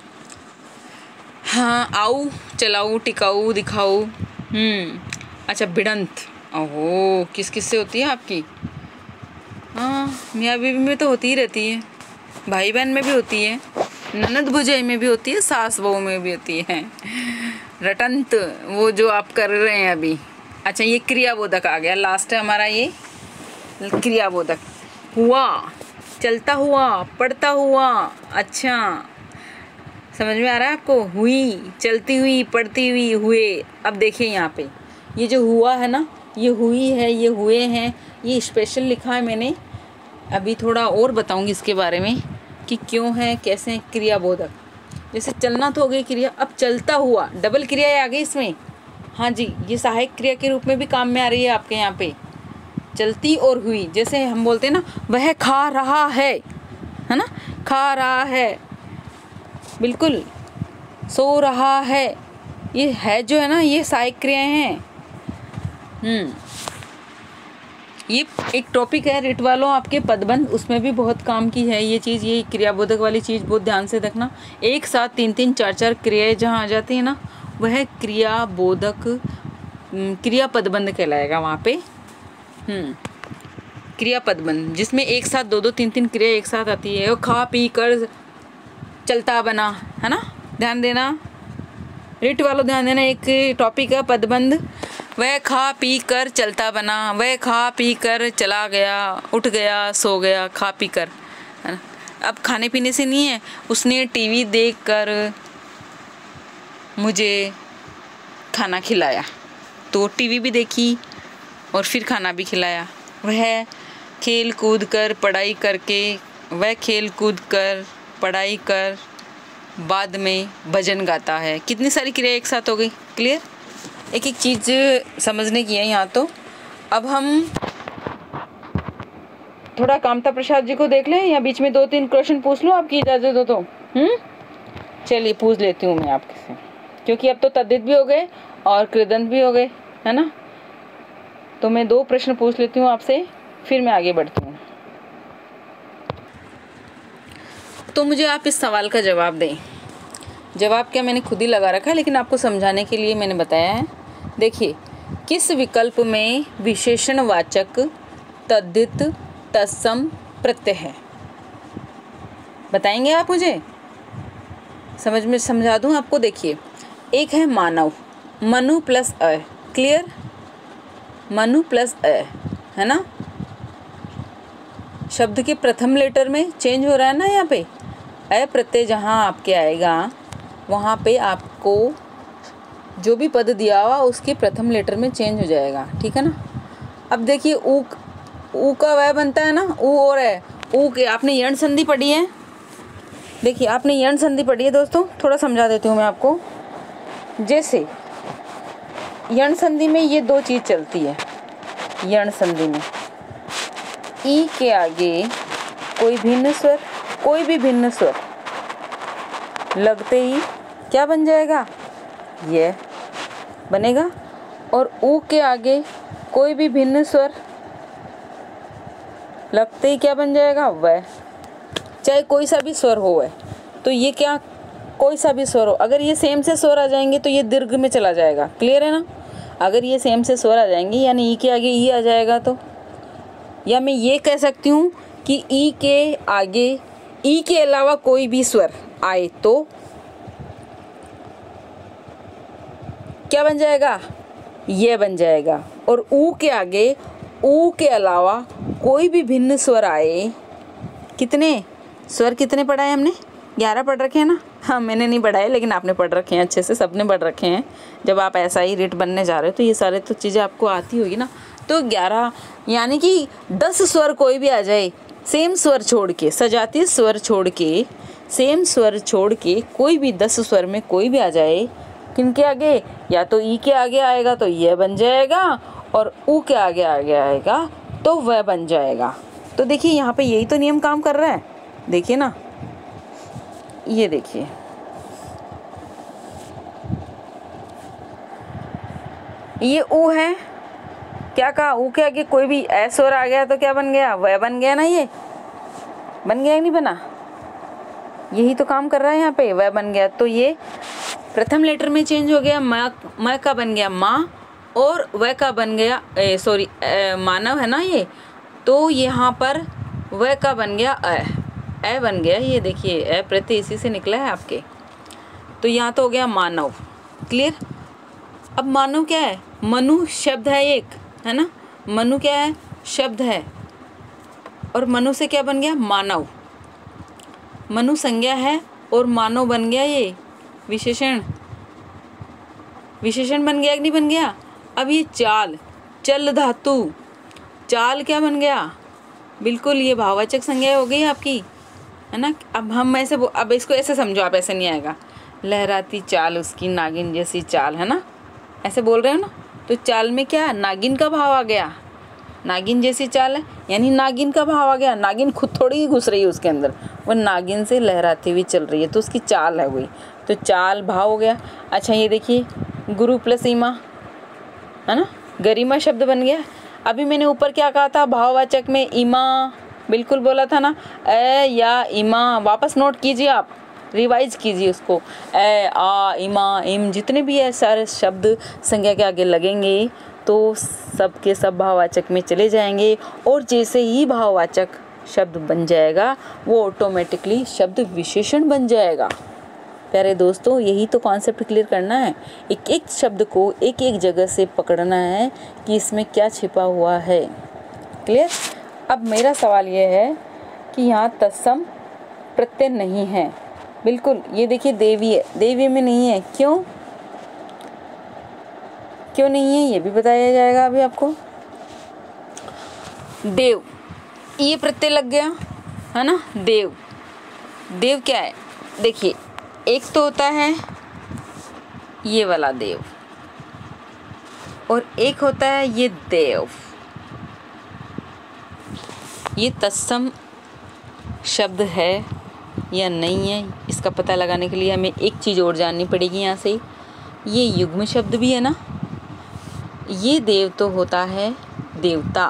हाँ, आऊ, चलाऊ, टिकाऊ, दिखाऊ। हम्म अच्छा, भिड़ंत, ओहो, किस किस से होती है आपकी? हाँ, मियाँ बीवी में तो होती ही रहती है, भाई बहन में भी होती है, ननद भुजाई में भी होती है, सास बहू में भी होती है। रटंत, वो जो आप कर रहे हैं अभी। अच्छा, ये क्रियाबोधक आ गया, लास्ट है हमारा ये क्रियाबोधक। हुआ, चलता हुआ, पढ़ता हुआ। अच्छा, समझ में आ रहा है आपको? हुई, चलती हुई, पढ़ती हुई, हुए। अब देखिए यहाँ पे ये जो हुआ है ना, ये हुई है, ये हुए हैं, ये स्पेशल लिखा है मैंने। अभी थोड़ा और बताऊंगी इसके बारे में कि क्यों है, कैसे हैं। क्रियाबोधक, जैसे चलना तो हो गई क्रिया, अब चलता हुआ, डबल क्रिया आ गई इसमें। हाँ जी, ये सहायक क्रिया के रूप में भी काम में आ रही है आपके यहाँ पे, चलती और हुई। जैसे हम बोलते हैं ना, वह खा रहा है, है ना, खा रहा है, बिल्कुल। सो रहा है, ये है जो है ना, ये सहायक क्रियाएं हैं। हम्म ये एक टॉपिक है रिट वालों आपके पदबंध, उसमें भी बहुत काम की है ये चीज़। ये क्रियाबोधक वाली चीज़ बहुत ध्यान से देखना। एक साथ तीन तीन चार चार क्रियाएं जहाँ आ जाती है ना, वह क्रियाबोधक क्रिया पदबंध कहलाएगा वहाँ पे। हम्म क्रिया पदबंध, जिसमें एक साथ दो दो तीन तीन क्रिया एक साथ आती है। और खा पी कर चलता बना, है ना, ध्यान देना। रिट वालों ध्यान देना, एक टॉपिक है पदबंध। वह खा पी कर चलता बना, वह खा पी कर चला गया, उठ गया, सो गया, खा पी कर, है ना। अब खाने पीने से नहीं है, उसने टीवी देखकर मुझे खाना खिलाया, तो टीवी भी देखी और फिर खाना भी खिलाया। वह खेल कूद कर पढ़ाई करके, वह खेल कूद कर पढ़ाई कर बाद में भजन गाता है। कितनी सारी क्रिया एक साथ हो गई, क्लियर। एक एक चीज़ समझने की है यहाँ। तो अब हम थोड़ा कामता प्रसाद जी को देख लें, या बीच में दो तीन क्वेश्चन पूछ लूँ, आपकी इजाज़त हो तो। हम्म चलिए पूछ लेती हूँ मैं आपके से, क्योंकि अब तो तद्धित भी हो गए और कृदंत भी हो गए, है ना। तो मैं दो प्रश्न पूछ लेती हूँ आपसे, फिर मैं आगे बढ़ती हूँ। तो मुझे आप इस सवाल का जवाब दें। जवाब क्या मैंने खुद ही लगा रखा है, लेकिन आपको समझाने के लिए मैंने बताया है। देखिए, किस विकल्प में विशेषणवाचक तद्धित तत्सम प्रत्यय है, बताएंगे आप मुझे? समझ में समझा दूं आपको। देखिए, एक है मानव, मनु प्लस अ, क्लियर, मनु प्लस अ, है ना। शब्द के प्रथम लेटर में चेंज हो रहा है ना, यहाँ पे अ प्रत्यय जहाँ आपके आएगा, वहाँ पे आपको जो भी पद दिया हुआ उसके प्रथम लेटर में चेंज हो जाएगा, ठीक है ना। अब देखिए, ऊ ऊ का वह बनता है ना, ऊ और है। ऊ के आपने यण संधि पढ़ी है, देखिए आपने यण संधि पढ़ी है दोस्तों, थोड़ा समझा देती हूँ मैं आपको। जैसे यण संधि में ये दो चीज़ चलती है। यण संधि में ई के आगे कोई भिन्न स्वर, कोई भी भिन्न स्वर लगते ही क्या बन जाएगा, ये बनेगा। और ऊ के आगे कोई भी भिन्न स्वर लगते ही क्या बन जाएगा, वह। चाहे कोई सा भी स्वर हो, वह तो ये क्या, कोई सा भी स्वर हो, अगर ये सेम से स्वर आ जाएंगे तो ये दीर्घ में चला जाएगा, क्लियर है ना। अगर ये सेम से स्वर आ जाएंगे, यानी ई के आगे ई आ जाएगा, तो या मैं ये कह सकती हूँ कि ई के आगे ई के अलावा कोई भी स्वर आए तो क्या बन जाएगा, ये बन जाएगा। और ऊ के आगे ऊ के अलावा कोई भी भिन्न स्वर आए, कितने स्वर कितने पढ़ाए हमने, ग्यारह पढ़ रखे हैं ना। हाँ, मैंने नहीं पढ़ाए, लेकिन आपने पढ़ रखे हैं अच्छे से, सबने पढ़ रखे हैं। जब आप ऐसा ही रिट बनने जा रहे हो तो ये सारे तो चीज़ें आपको आती होगी ना। तो ग्यारह यानी कि दस स्वर कोई भी आ जाए, सेम स्वर छोड़ के, सजातीय स्वर छोड़ के, सेम स्वर छोड़ के कोई भी दस स्वर में कोई भी आ जाए, किनके आगे, या तो ई के आगे आएगा तो यह बन जाएगा, और ऊ के आगे आगे आएगा तो वह बन जाएगा। तो देखिए यहाँ पे यही तो नियम काम कर रहा है, देखिए ना, ये देखिए, ये ऊ है, क्या कहा, ऊ के आगे कोई भी ऐ स्वर आ गया तो क्या बन गया, वह बन गया ना। ये बन गया नहीं बना, यही तो काम कर रहा है यहाँ पे, वह बन गया। तो ये प्रथम लेटर में चेंज हो गया, म म का बन गया माँ, और वह का बन गया, सॉरी मानव है ना ये, तो यहाँ पर वह का बन गया अ, अ बन गया। ये देखिए, अ प्रत्यय इसी से निकला है आपके, तो यहाँ तो हो गया मानव, क्लियर। अब मानव क्या है, मनु शब्द है एक, है ना, मनु क्या है, शब्द है, और मनु से क्या बन गया, मानव। मनु संज्ञा है और मानव बन गया ये विशेषण, विशेषण बन गया कि नहीं बन गया। अब ये चाल, चल धातु, चाल क्या बन गया, बिल्कुल ये भाववाचक संज्ञा हो गई आपकी, है ना। अब हम ऐसे, अब इसको ऐसे समझो आप, ऐसे नहीं आएगा, लहराती चाल उसकी नागिन जैसी चाल, है ना, ऐसे बोल रहे हो ना, तो चाल में क्या, नागिन का भाव आ गया, नागिन जैसी चाल है यानी नागिन का भाव आ गया। नागिन खुद थोड़ी ही घुस रही है उसके अंदर, वो नागिन से लहराती हुई चल रही है, तो उसकी चाल है वही, तो चाल भाव हो गया। अच्छा ये देखिए, गुरु प्लस ईमा, है ना, गरिमा शब्द बन गया। अभी मैंने ऊपर क्या कहा था, भाववाचक में ईमा, बिल्कुल बोला था ना, ए या इमा, वापस नोट कीजिए आप, रिवाइज कीजिए उसको, ए आ इमा इम, जितने भी है सारे शब्द संज्ञा के आगे लगेंगे तो सब के सब भाववाचक में चले जाएंगे, और जैसे ही भाववाचक शब्द बन जाएगा वो ऑटोमेटिकली शब्द विशेषण बन जाएगा। प्यारे दोस्तों, यही तो कॉन्सेप्ट क्लियर करना है, एक एक शब्द को एक एक जगह से पकड़ना है कि इसमें क्या छिपा हुआ है। क्लियर। अब मेरा सवाल ये है कि यहाँ तत्सम प्रत्यय नहीं है, बिल्कुल, ये देखिए देवी है, देवी में नहीं है, क्यों क्यों नहीं है ये भी बताया जाएगा अभी आपको। देव, ये प्रत्यय लग गया, है ना, देव, देव क्या है, देखिए एक तो होता है ये वाला देव, और एक होता है ये देव। ये तत्सम शब्द है या नहीं है, इसका पता लगाने के लिए हमें एक चीज़ और जाननी पड़ेगी यहाँ से, ये युग्म शब्द भी है ना। ये देव तो होता है देवता,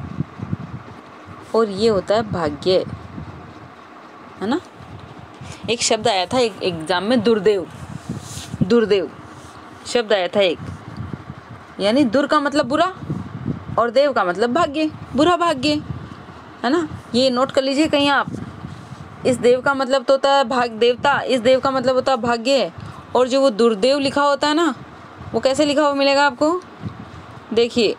और ये होता है भाग्य, है ना। एक शब्द आया था एक एग्जाम में, दुर्देव, दुर्देव शब्द आया था एक, यानी दुर का मतलब बुरा और देव का मतलब भाग्य, बुरा भाग्य, है ना। ये नोट कर लीजिए कहीं आप, इस देव का मतलब तो होता है भाग देवता, इस देव का मतलब होता है भाग्य, और जो वो दुर्देव लिखा होता है ना, वो कैसे लिखा हुआ मिलेगा आपको, देखिए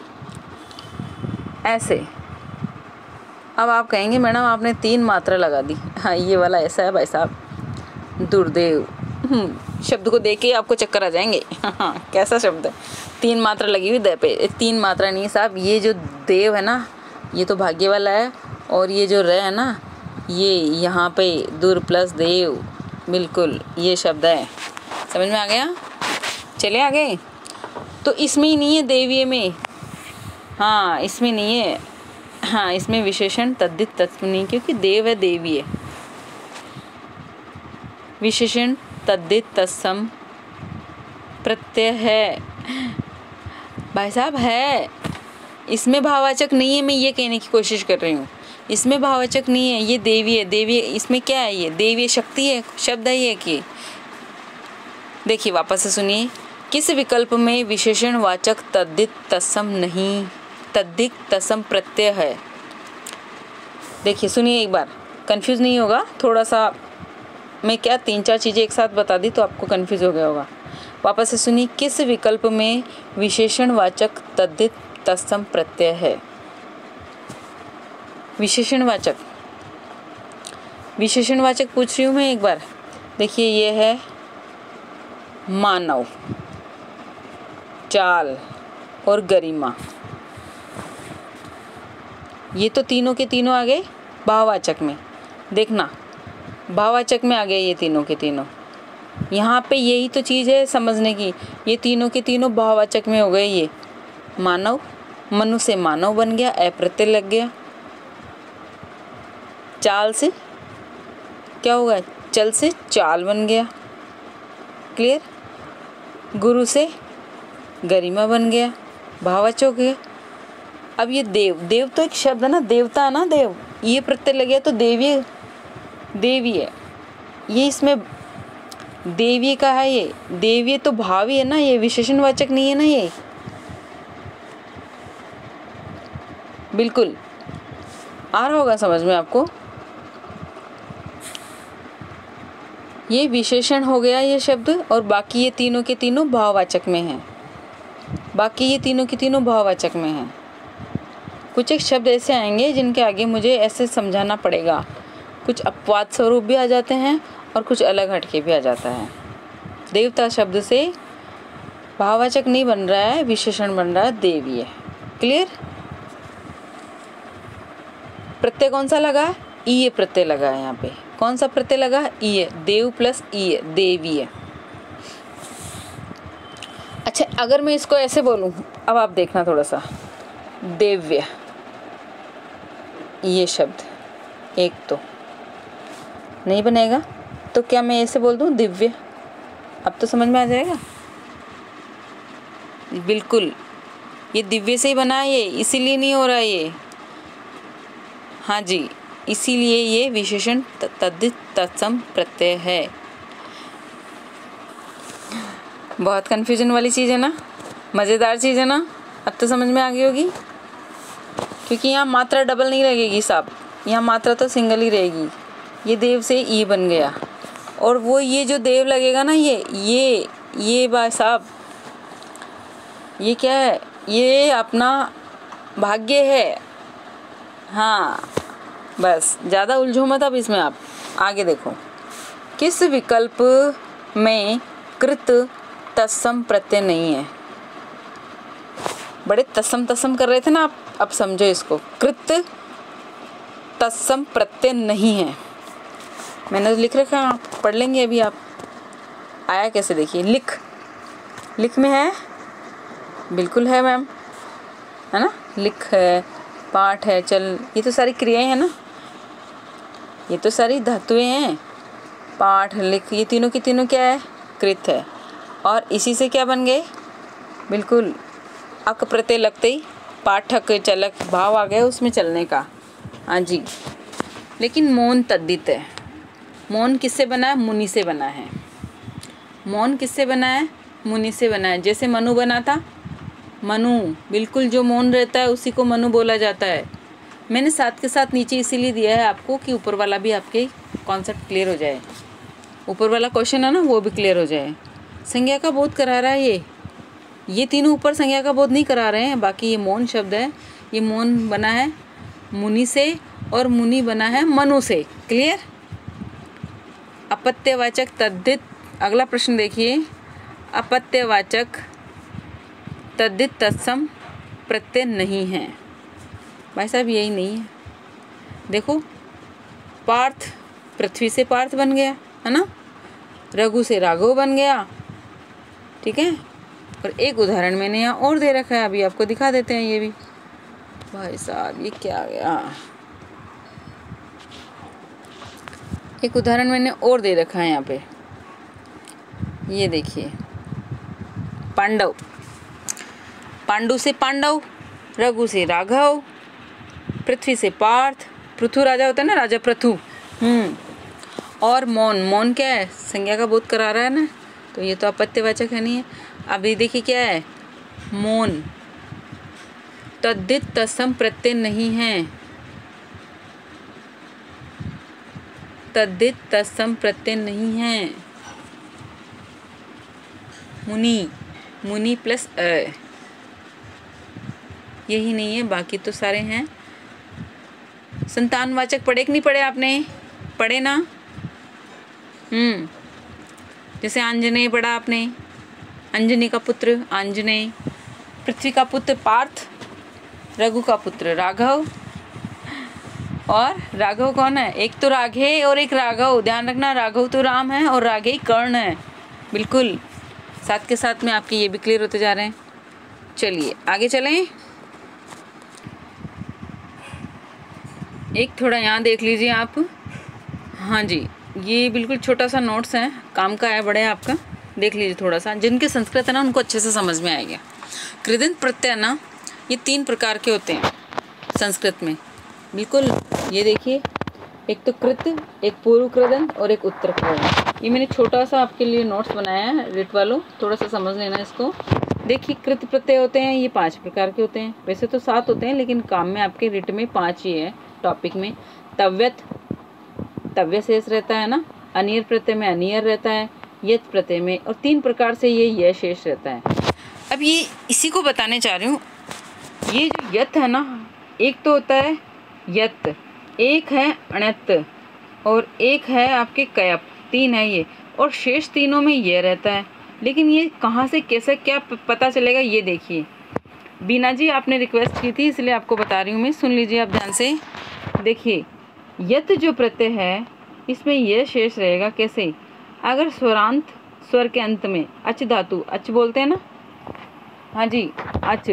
ऐसे। अब आप कहेंगे मैडम आपने तीन मात्रा लगा दी, हाँ ये वाला ऐसा है भाई साहब, दुर्देव, शब्द को देख के आपको चक्कर आ जाएंगे, हाँ कैसा शब्द है, तीन मात्रा लगी हुई दे पे, तीन मात्रा नहीं साहब, ये जो देव है ना ये तो भाग्य वाला है, और ये जो रे है ना ये यहाँ पे दुर प्लस देव, बिल्कुल ये शब्द है, समझ में आ गया। चले आगे, तो इसमें ही नहीं है देवीय में, हाँ इसमें नहीं है, हाँ इसमें विशेषण तद्धित तत्सम नहीं, क्योंकि देव है देवीय, विशेषण तद्धित तत्सम प्रत्यय है भाई साहब, है, इसमें भाववाचक नहीं है, मैं ये कहने की कोशिश कर रही हूँ, इसमें भाववाचक नहीं है, ये देवी है, देवी इसमें क्या है, ये देवी शक्ति है, शब्द है ये कि, देखिए वापस से सुनिए, किस विकल्प में विशेषण वाचक तद्धित तत्सम नहीं, तद्धित तत्सम प्रत्यय है। देखिए सुनिए एक बार, कंफ्यूज नहीं होगा, थोड़ा सा मैं क्या तीन चार चीज़ें एक साथ बता दी तो आपको कंफ्यूज हो गया होगा। वापस से सुनिए, किस विकल्प में विशेषण वाचक तद्धित तत्सम प्रत्यय है, विशेषणवाचक, विशेषणवाचक पूछ रही हूँ मैं एक बार, देखिए ये है मानव, चाल और गरिमा, ये तो तीनों के तीनों आ गए भाववाचक में, देखना भाववाचक में आ गए ये तीनों के तीनों, यहाँ पे यही तो चीज़ है समझने की, ये तीनों के तीनों भाववाचक में हो गए। ये मानव, मनु से मानव बन गया, ए प्रत्यय लग गया, चाल से क्या होगा, चल से चाल बन गया, क्लियर, गुरु से गरिमा बन गया, भाववाचक हो गया। अब ये देव, देव तो एक शब्द है ना, देवता है ना, देव, ये प्रत्यय लग गया तो देवी, देवी है ये, इसमें देवी का है, ये देवी तो भावी है ना, ये विशेषणवाचक नहीं है ना, ये बिल्कुल आ रहा होगा समझ में आपको, ये विशेषण हो गया ये शब्द, और बाकी ये तीनों के तीनों भाववाचक में हैं, बाकी ये तीनों के तीनों भाववाचक में हैं। कुछ एक शब्द ऐसे आएंगे जिनके आगे मुझे ऐसे समझाना पड़ेगा, कुछ अपवाद स्वरूप भी आ जाते हैं और कुछ अलग हटके भी आ जाता है। देवता शब्द से भाववाचक नहीं बन रहा है, विशेषण बन रहा है देवीय। क्लियर? प्रत्यय कौन सा लगा? ईय प्रत्यय लगा है यहाँ पे। कौन सा प्रत्यय लगा? ईय। देव प्लस ईय, देवीय। अच्छा, अगर मैं इसको ऐसे बोलूं, अब आप देखना थोड़ा सा, देव्य, ये शब्द एक तो नहीं बनेगा, तो क्या मैं ऐसे बोल दूं दिव्य? अब तो समझ में आ जाएगा। बिल्कुल, ये दिव्य से ही बना है, ये इसीलिए नहीं हो रहा है ये। हाँ जी, इसीलिए ये विशेषण तद्धित तत्सम प्रत्यय है। बहुत कन्फ्यूजन वाली चीज़ है ना, मज़ेदार चीज़ है ना। अब तो समझ में आ गई होगी, क्योंकि यहाँ मात्रा डबल नहीं लगेगी साहब, यहाँ मात्रा तो सिंगल ही रहेगी। ये देव से ई बन गया, और वो ये जो देव लगेगा ना, ये ये ये भाई साहब, ये क्या है? ये अपना भाग्य है। हाँ, बस ज़्यादा उलझो मत अब इसमें। आप आगे देखो, किस विकल्प में कृत तत्सम प्रत्यय नहीं है? बड़े तत्सम तत्सम कर रहे थे ना आप, अब समझो इसको। कृत तत्सम प्रत्यय नहीं है, मैंने तो लिख रखा, पढ़ लेंगे अभी आप। आया कैसे देखिए, लिख लिख में है, बिल्कुल है मैम, है ना। लिख है, पाठ है, चल, ये तो सारी क्रियाएं हैं ना, ये तो सारी धातुएं हैं। पाठ, लिख, ये तीनों की तीनों क्या है? कृत है। और इसी से क्या बन गए? बिल्कुल, अक प्रत्यय लगते ही पाठक चलक भाव आ गया उसमें चलने का। हाँ जी, लेकिन मौन तद्धित है। मौन किससे बना है? मुनि से बना है। मौन किससे बना है? मुनि से बना है। जैसे मनु बना था, मनु, बिल्कुल जो मौन रहता है उसी को मनु बोला जाता है। मैंने साथ के साथ नीचे इसीलिए दिया है आपको कि ऊपर वाला भी आपके कॉन्सेप्ट क्लियर हो जाए, ऊपर वाला क्वेश्चन है ना वो भी क्लियर हो जाए। संज्ञा का बोध करा रहा है ये ये तीनों ऊपर संज्ञा का बोध नहीं करा रहे हैं। बाकी ये मौन शब्द है, ये मौन बना है मुनि से, और मुनि बना है मनु से। क्लियर? अपत्यवाचक तद्धित, अगला प्रश्न देखिए, अपत्यवाचक तद्धित तत्सम प्रत्यय नहीं है। भाई साहब यही नहीं है। देखो, पार्थ, पृथ्वी से पार्थ बन गया, है ना। रघु से राघव बन गया, ठीक है। और एक उदाहरण मैंने यहाँ और दे रखा है, अभी आपको दिखा देते हैं ये भी। भाई साहब ये क्या आ गया, एक उदाहरण मैंने और दे रखा है यहाँ पे, ये देखिए। पांडव, पांडु से पांडव, रघु से राघव, पृथ्वी से पार्थ, पृथु राजा होता है ना, राजा पृथु। हम्म और मौन, मौन क्या है? संज्ञा का बोध करा रहा है ना, तो ये तो अपत्यवाचक है नहीं है। अभी देखिए क्या है, मौन तद्धित तत्सम प्रत्यय नहीं है, तद्धित तत्सम प्रत्यय नहीं है। मुनि, मुनि प्लस अ, यही नहीं है, बाकी तो सारे हैं। संतानवाचक पढ़े कि नहीं पढ़े आपने? पढ़े ना। हम्म जैसे आंजनेय पढ़ा आपने, अंजनी का पुत्र आंजनेय, पृथ्वी का पुत्र पार्थ, रघु का पुत्र राघव। और राघव कौन है? एक तो राघे और एक राघव, ध्यान रखना, राघव तो राम है और राघे कर्ण है। बिल्कुल, साथ के साथ में आपके ये भी क्लियर होते जा रहे हैं। चलिए आगे चलें। एक थोड़ा यहाँ देख लीजिए आप। हाँ जी, ये बिल्कुल छोटा सा नोट्स है, काम का है, बड़े आपका, देख लीजिए थोड़ा सा। जिनके संस्कृत है ना उनको अच्छे से समझ में आएगा। कृदंत प्रत्यय ना, ये तीन प्रकार के होते हैं संस्कृत में। बिल्कुल, ये देखिए, एक तो कृत, एक पूर्व कृदंत और एक उत्तर कृदंत। ये मैंने छोटा सा आपके लिए नोट्स बनाया है, रिट वालों, थोड़ा सा समझ लेना इसको। देखिए, कृत प्रत्यय होते हैं, ये पांच प्रकार के होते हैं। वैसे तो सात होते हैं, लेकिन काम में आपके रिट में पाँच ही है। टॉपिक में तव्यत, तव्य शेष रहता है ना, अनियर प्रत्यय में अनियर रहता है, यत प्रत्यय में, और तीन प्रकार से ये यह शेष रहता है। अब ये इसी को बताने चाह रही हूँ। ये जो यत है ना, एक तो होता है यत, एक है अण्यत और एक है आपके कयप। तीन है ये, और शेष तीनों में ये रहता है। लेकिन ये कहाँ से कैसे क्या पता चलेगा, ये देखिए। बीना जी आपने रिक्वेस्ट की थी इसलिए आपको बता रही हूँ मैं, सुन लीजिए आप ध्यान से। देखिए यत जो प्रत्यय है इसमें यह शेष रहेगा। कैसे? अगर स्वरांत स्वर के अंत में अच धातु, अच बोलते हैं ना, हाँ जी, अच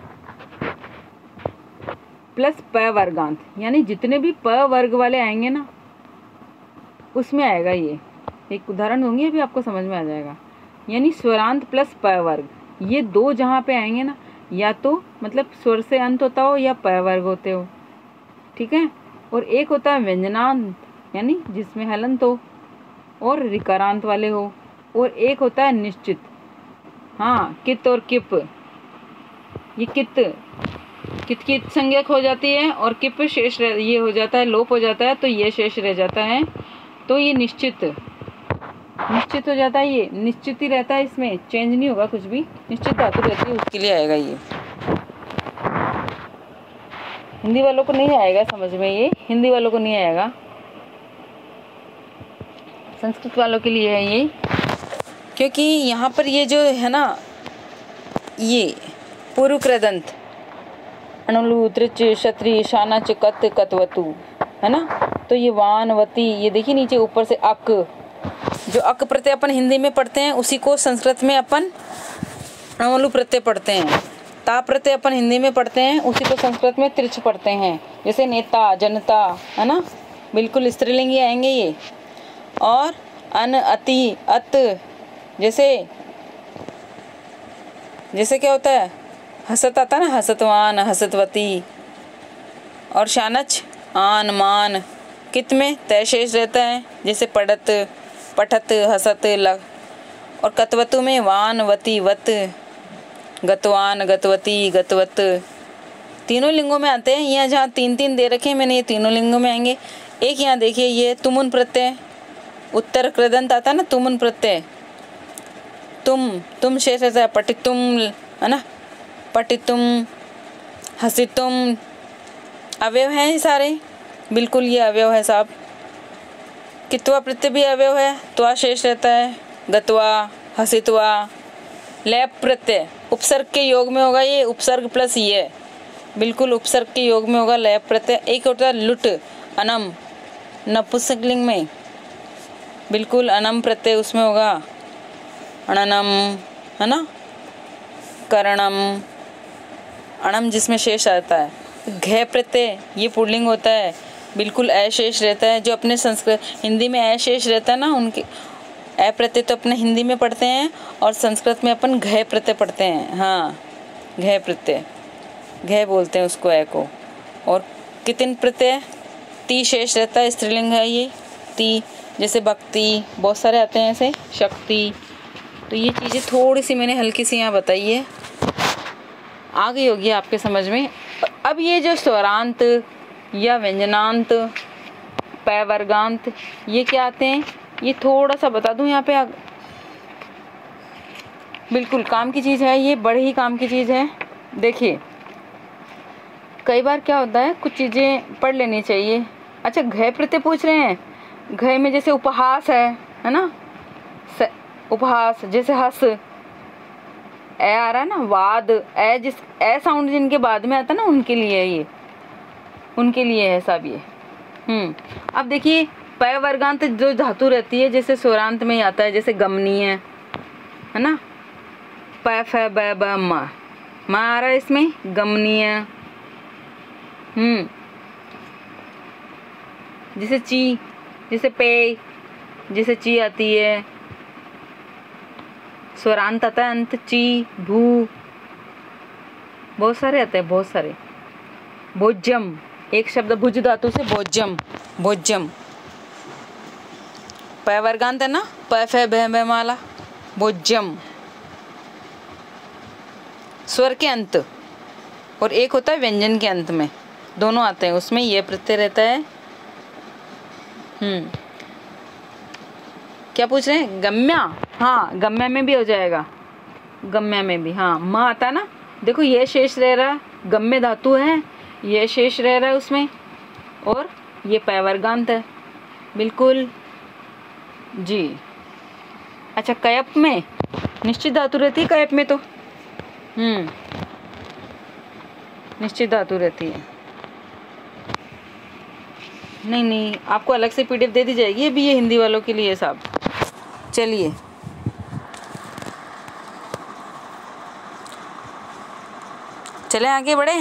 प्लस प वर्गांत, यानी जितने भी प वर्ग वाले आएंगे ना उसमें आएगा ये। एक उदाहरण दूंगी अभी आपको समझ में आ जाएगा। यानी स्वरांत प्लस प वर्ग, ये दो जहाँ पे आएंगे ना, या तो मतलब स्वर से अंत होता हो या प वर्ग होते हो, ठीक है। और एक होता है व्यंजनांत, यानी जिसमें हलंत हो और रिकारांत वाले हो। और एक होता है निश्चित, हाँ, कित और किप। ये कित कित की संज्ञक हो जाती है और किप शेष रह, ये हो जाता है, लोप हो जाता है, तो ये शेष रह जाता है। तो ये निश्चित निश्चित हो जाता है, ये निश्चित ही रहता है, इसमें चेंज नहीं होगा कुछ भी, निश्चित धातु रहती है उसके लिए आएगा ये। हिंदी वालों को नहीं आएगा समझ में, ये हिंदी वालों को नहीं आएगा, संस्कृत वालों के लिए है ये। क्योंकि यहाँ पर ये जो है ना, ये पूर्व कृदंत अणुलु त्रिच क्षत्रि शानच कत कतवतु है ना, तो ये वान वती, ये देखिए नीचे ऊपर से अक, जो अक प्रत्यय अपन हिंदी में पढ़ते हैं उसी को संस्कृत में अपन अणुलु प्रत्यय पढ़ते हैं। ता प्रत्यय अपन हिंदी में पढ़ते हैं उसी को संस्कृत में त्रिच पढ़ते हैं। जैसे नेता, जनता, है ना, बिल्कुल स्त्रीलिंग ही आएंगे ये। और अन, अति, अत, जैसे जैसे क्या होता है, हसत आता है ना, हसतवान, हसतवती। और शानच आन, मान। कित में तय शेष रहता है, जैसे पढ़त, पठत, हसत, लग। और कतवतु में वान, वती, वत, गतवान, गतवती, गतवत, तीनों लिंगों में आते हैं। यहाँ जहाँ तीन तीन दे रखे हैं मैंने, ये तीनों लिंगों में आएंगे। एक यहाँ देखिए, ये तुमुन प्रत्यय, उत्तर कृदंत आता है ना, तुमुन प्रत्यय, तुम तुम शेष रहता है, पठितुम, है ना, पठितुम, हसितुम, अवयव हैं ये सारे, बिल्कुल ये अवयव है साहब। कित्वा प्रत्यय भी अवयव है, त्वा शेष रहता है, गत्वा, हसित्वा। लैप प्रत्यय उपसर्ग के योग में होगा, ये उपसर्ग प्लस ये, बिल्कुल उपसर्ग के योग में होगा लैप प्रत्यय। एक होता है लुट, अनम, नपुंसकलिंग में, बिल्कुल अनम प्रत्यय उसमें होगा, अणनम, है ना, करणम, अणम जिसमें शेष आता है। घय प्रत्यय ये पुल्लिंग होता है, बिल्कुल अशेष रहता है। जो अपने संस्कृत हिंदी में अशेष रहता है ना, उनके अ प्रत्यय तो अपने हिंदी में पढ़ते हैं और संस्कृत में अपन घय प्रत्यय पढ़ते हैं। हाँ, घय प्रत्यय, घय बोलते हैं उसको, ए को। और कितिन प्रत्यय ती शेष रहता है, स्त्रीलिंग है ये, ती, जैसे भक्ति, बहुत सारे आते हैं ऐसे, शक्ति। तो ये चीज़ें थोड़ी सी मैंने हल्की सी यहाँ बताई है, आ गई होगी आपके समझ में। अब ये जो स्वरांत या व्यंजनांत, पै वर्गांत, ये क्या आते हैं, ये थोड़ा सा बता दूं यहाँ पे। आ... बिल्कुल काम की चीज़ है ये, बड़े ही काम की चीज़ है। देखिए कई बार क्या होता है, कुछ चीज़ें पढ़ लेनी चाहिए। अच्छा, घय प्रत्यय पूछ रहे हैं, घय में जैसे उपहास है, है ना, स, उपहास, जैसे हस, ए आ रहा है ना, वाद, ए जिस ए साउंड जिनके बाद में आता है ना, उनके लिए है ये, उनके लिए है सब ये। हम्म अब देखिए पै वर्गांत जो धातु रहती है, जैसे स्वरांत में ही आता है, जैसे गमनीय है, है ना, पै फै बै ब म, म आ रहा है इसमें, गमनीय। हम्म जैसे ची, जैसे पे, जैसे ची आती है, स्वरांत आता है अंत, ची, भू, बहुत सारे आते हैं, बहुत सारे। भोज्यम, एक शब्द भुज धातु से भोज्यम, भोज्यम। पै वर्गांत है ना, प फै भ ब माला, भोज्यम, स्वर के अंत। और एक होता है व्यंजन के अंत में, दोनों आते हैं, उसमें ये प्रत्यय रहता है। हम्म क्या पूछ रहे हैं, गम्या, हाँ गम्या में भी हो जाएगा, गम्या में भी, हाँ म आता है ना, देखो ये शेष रह रहा है, गम्य धातु है, ये शेष रह रहा है उसमें, और ये पै वर्गांत है, बिल्कुल जी। अच्छा, कयप में निश्चित धातु रहती है, कयप में तो हम्म निश्चित धातु रहती है। नहीं नहीं, आपको अलग से पीडीएफ दे दी जाएगी, अभी ये हिंदी वालों के लिए साहब। चलिए, चले आगे बढ़े।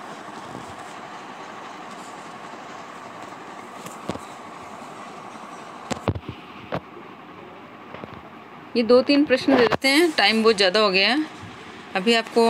ये दो तीन प्रश्न दे देते हैं, टाइम बहुत ज़्यादा हो गया है अभी आपको।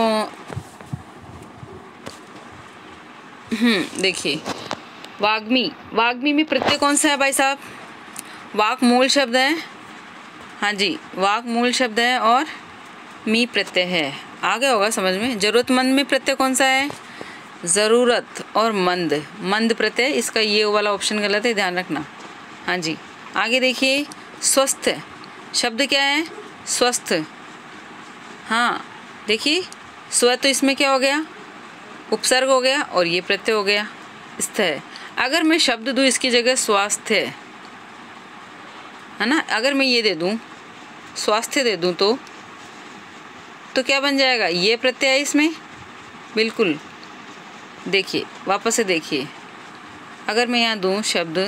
हम्म देखिए, वाग्मी, वाग्मी में प्रत्यय कौन सा है भाई साहब? वाक मूल शब्द है। हाँ जी, वाक मूल शब्द है और मी प्रत्यय है। आ गया होगा समझ में। जरूरतमंद में प्रत्यय कौन सा है? ज़रूरत और मंद, मंद प्रत्यय, इसका ये वाला ऑप्शन गलत है, ध्यान रखना। हाँ जी, आगे देखिए, स्वस्थ शब्द क्या है? स्वस्थ। हाँ देखिए, स्व तो इसमें क्या हो गया? उपसर्ग हो गया और ये प्रत्यय हो गया स्थ है। अगर मैं शब्द दूँ इसकी जगह स्वास्थ्य, है ना, अगर मैं ये दे दूँ स्वास्थ्य दे दूँ तो तो क्या बन जाएगा? ये प्रत्यय है इसमें, बिल्कुल। देखिए वापस से देखिए, अगर मैं यहाँ दूँ शब्द,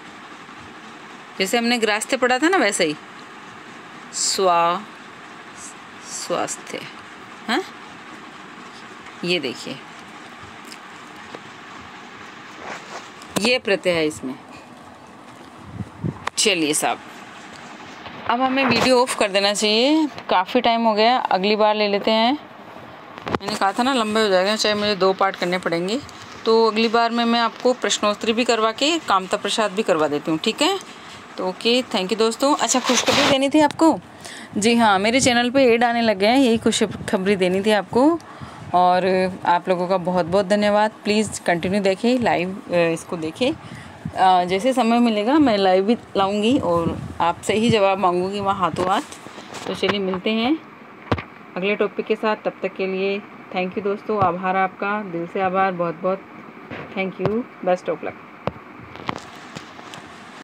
जैसे हमने ग्रास्थ्य पढ़ा था ना वैसे ही, स्वा स्वास्थ्य, हाँ ये देखिए ये प्रत्यय है इसमें। चलिए साहब, अब हमें वीडियो ऑफ कर देना चाहिए, काफ़ी टाइम हो गया, अगली बार ले लेते हैं। मैंने कहा था ना लंबे हो जाएगा, चाहे मुझे दो पार्ट करने पड़ेंगे, तो अगली बार में मैं आपको प्रश्नोत्तरी भी करवा के कामता प्रसाद भी करवा देती हूँ, ठीक है? तो ओके, थैंक यू दोस्तों। अच्छा, खुशखबरी देनी थी आपको। जी हाँ, मेरे चैनल पे ऐड आने लगे हैं, यही खुशखबरी देनी थी आपको, और आप लोगों का बहुत बहुत धन्यवाद। प्लीज़ कंटिन्यू देखें, लाइव इसको देखें, जैसे समय मिलेगा मैं लाइव भी लाऊंगी और आपसे ही जवाब मांगूंगी वहाँ हाथों हाथ। तो चलिए मिलते हैं अगले टॉपिक के साथ, तब तक के लिए थैंक यू दोस्तों, आभार आपका, दिल से आभार, बहुत बहुत thank you, best of luck.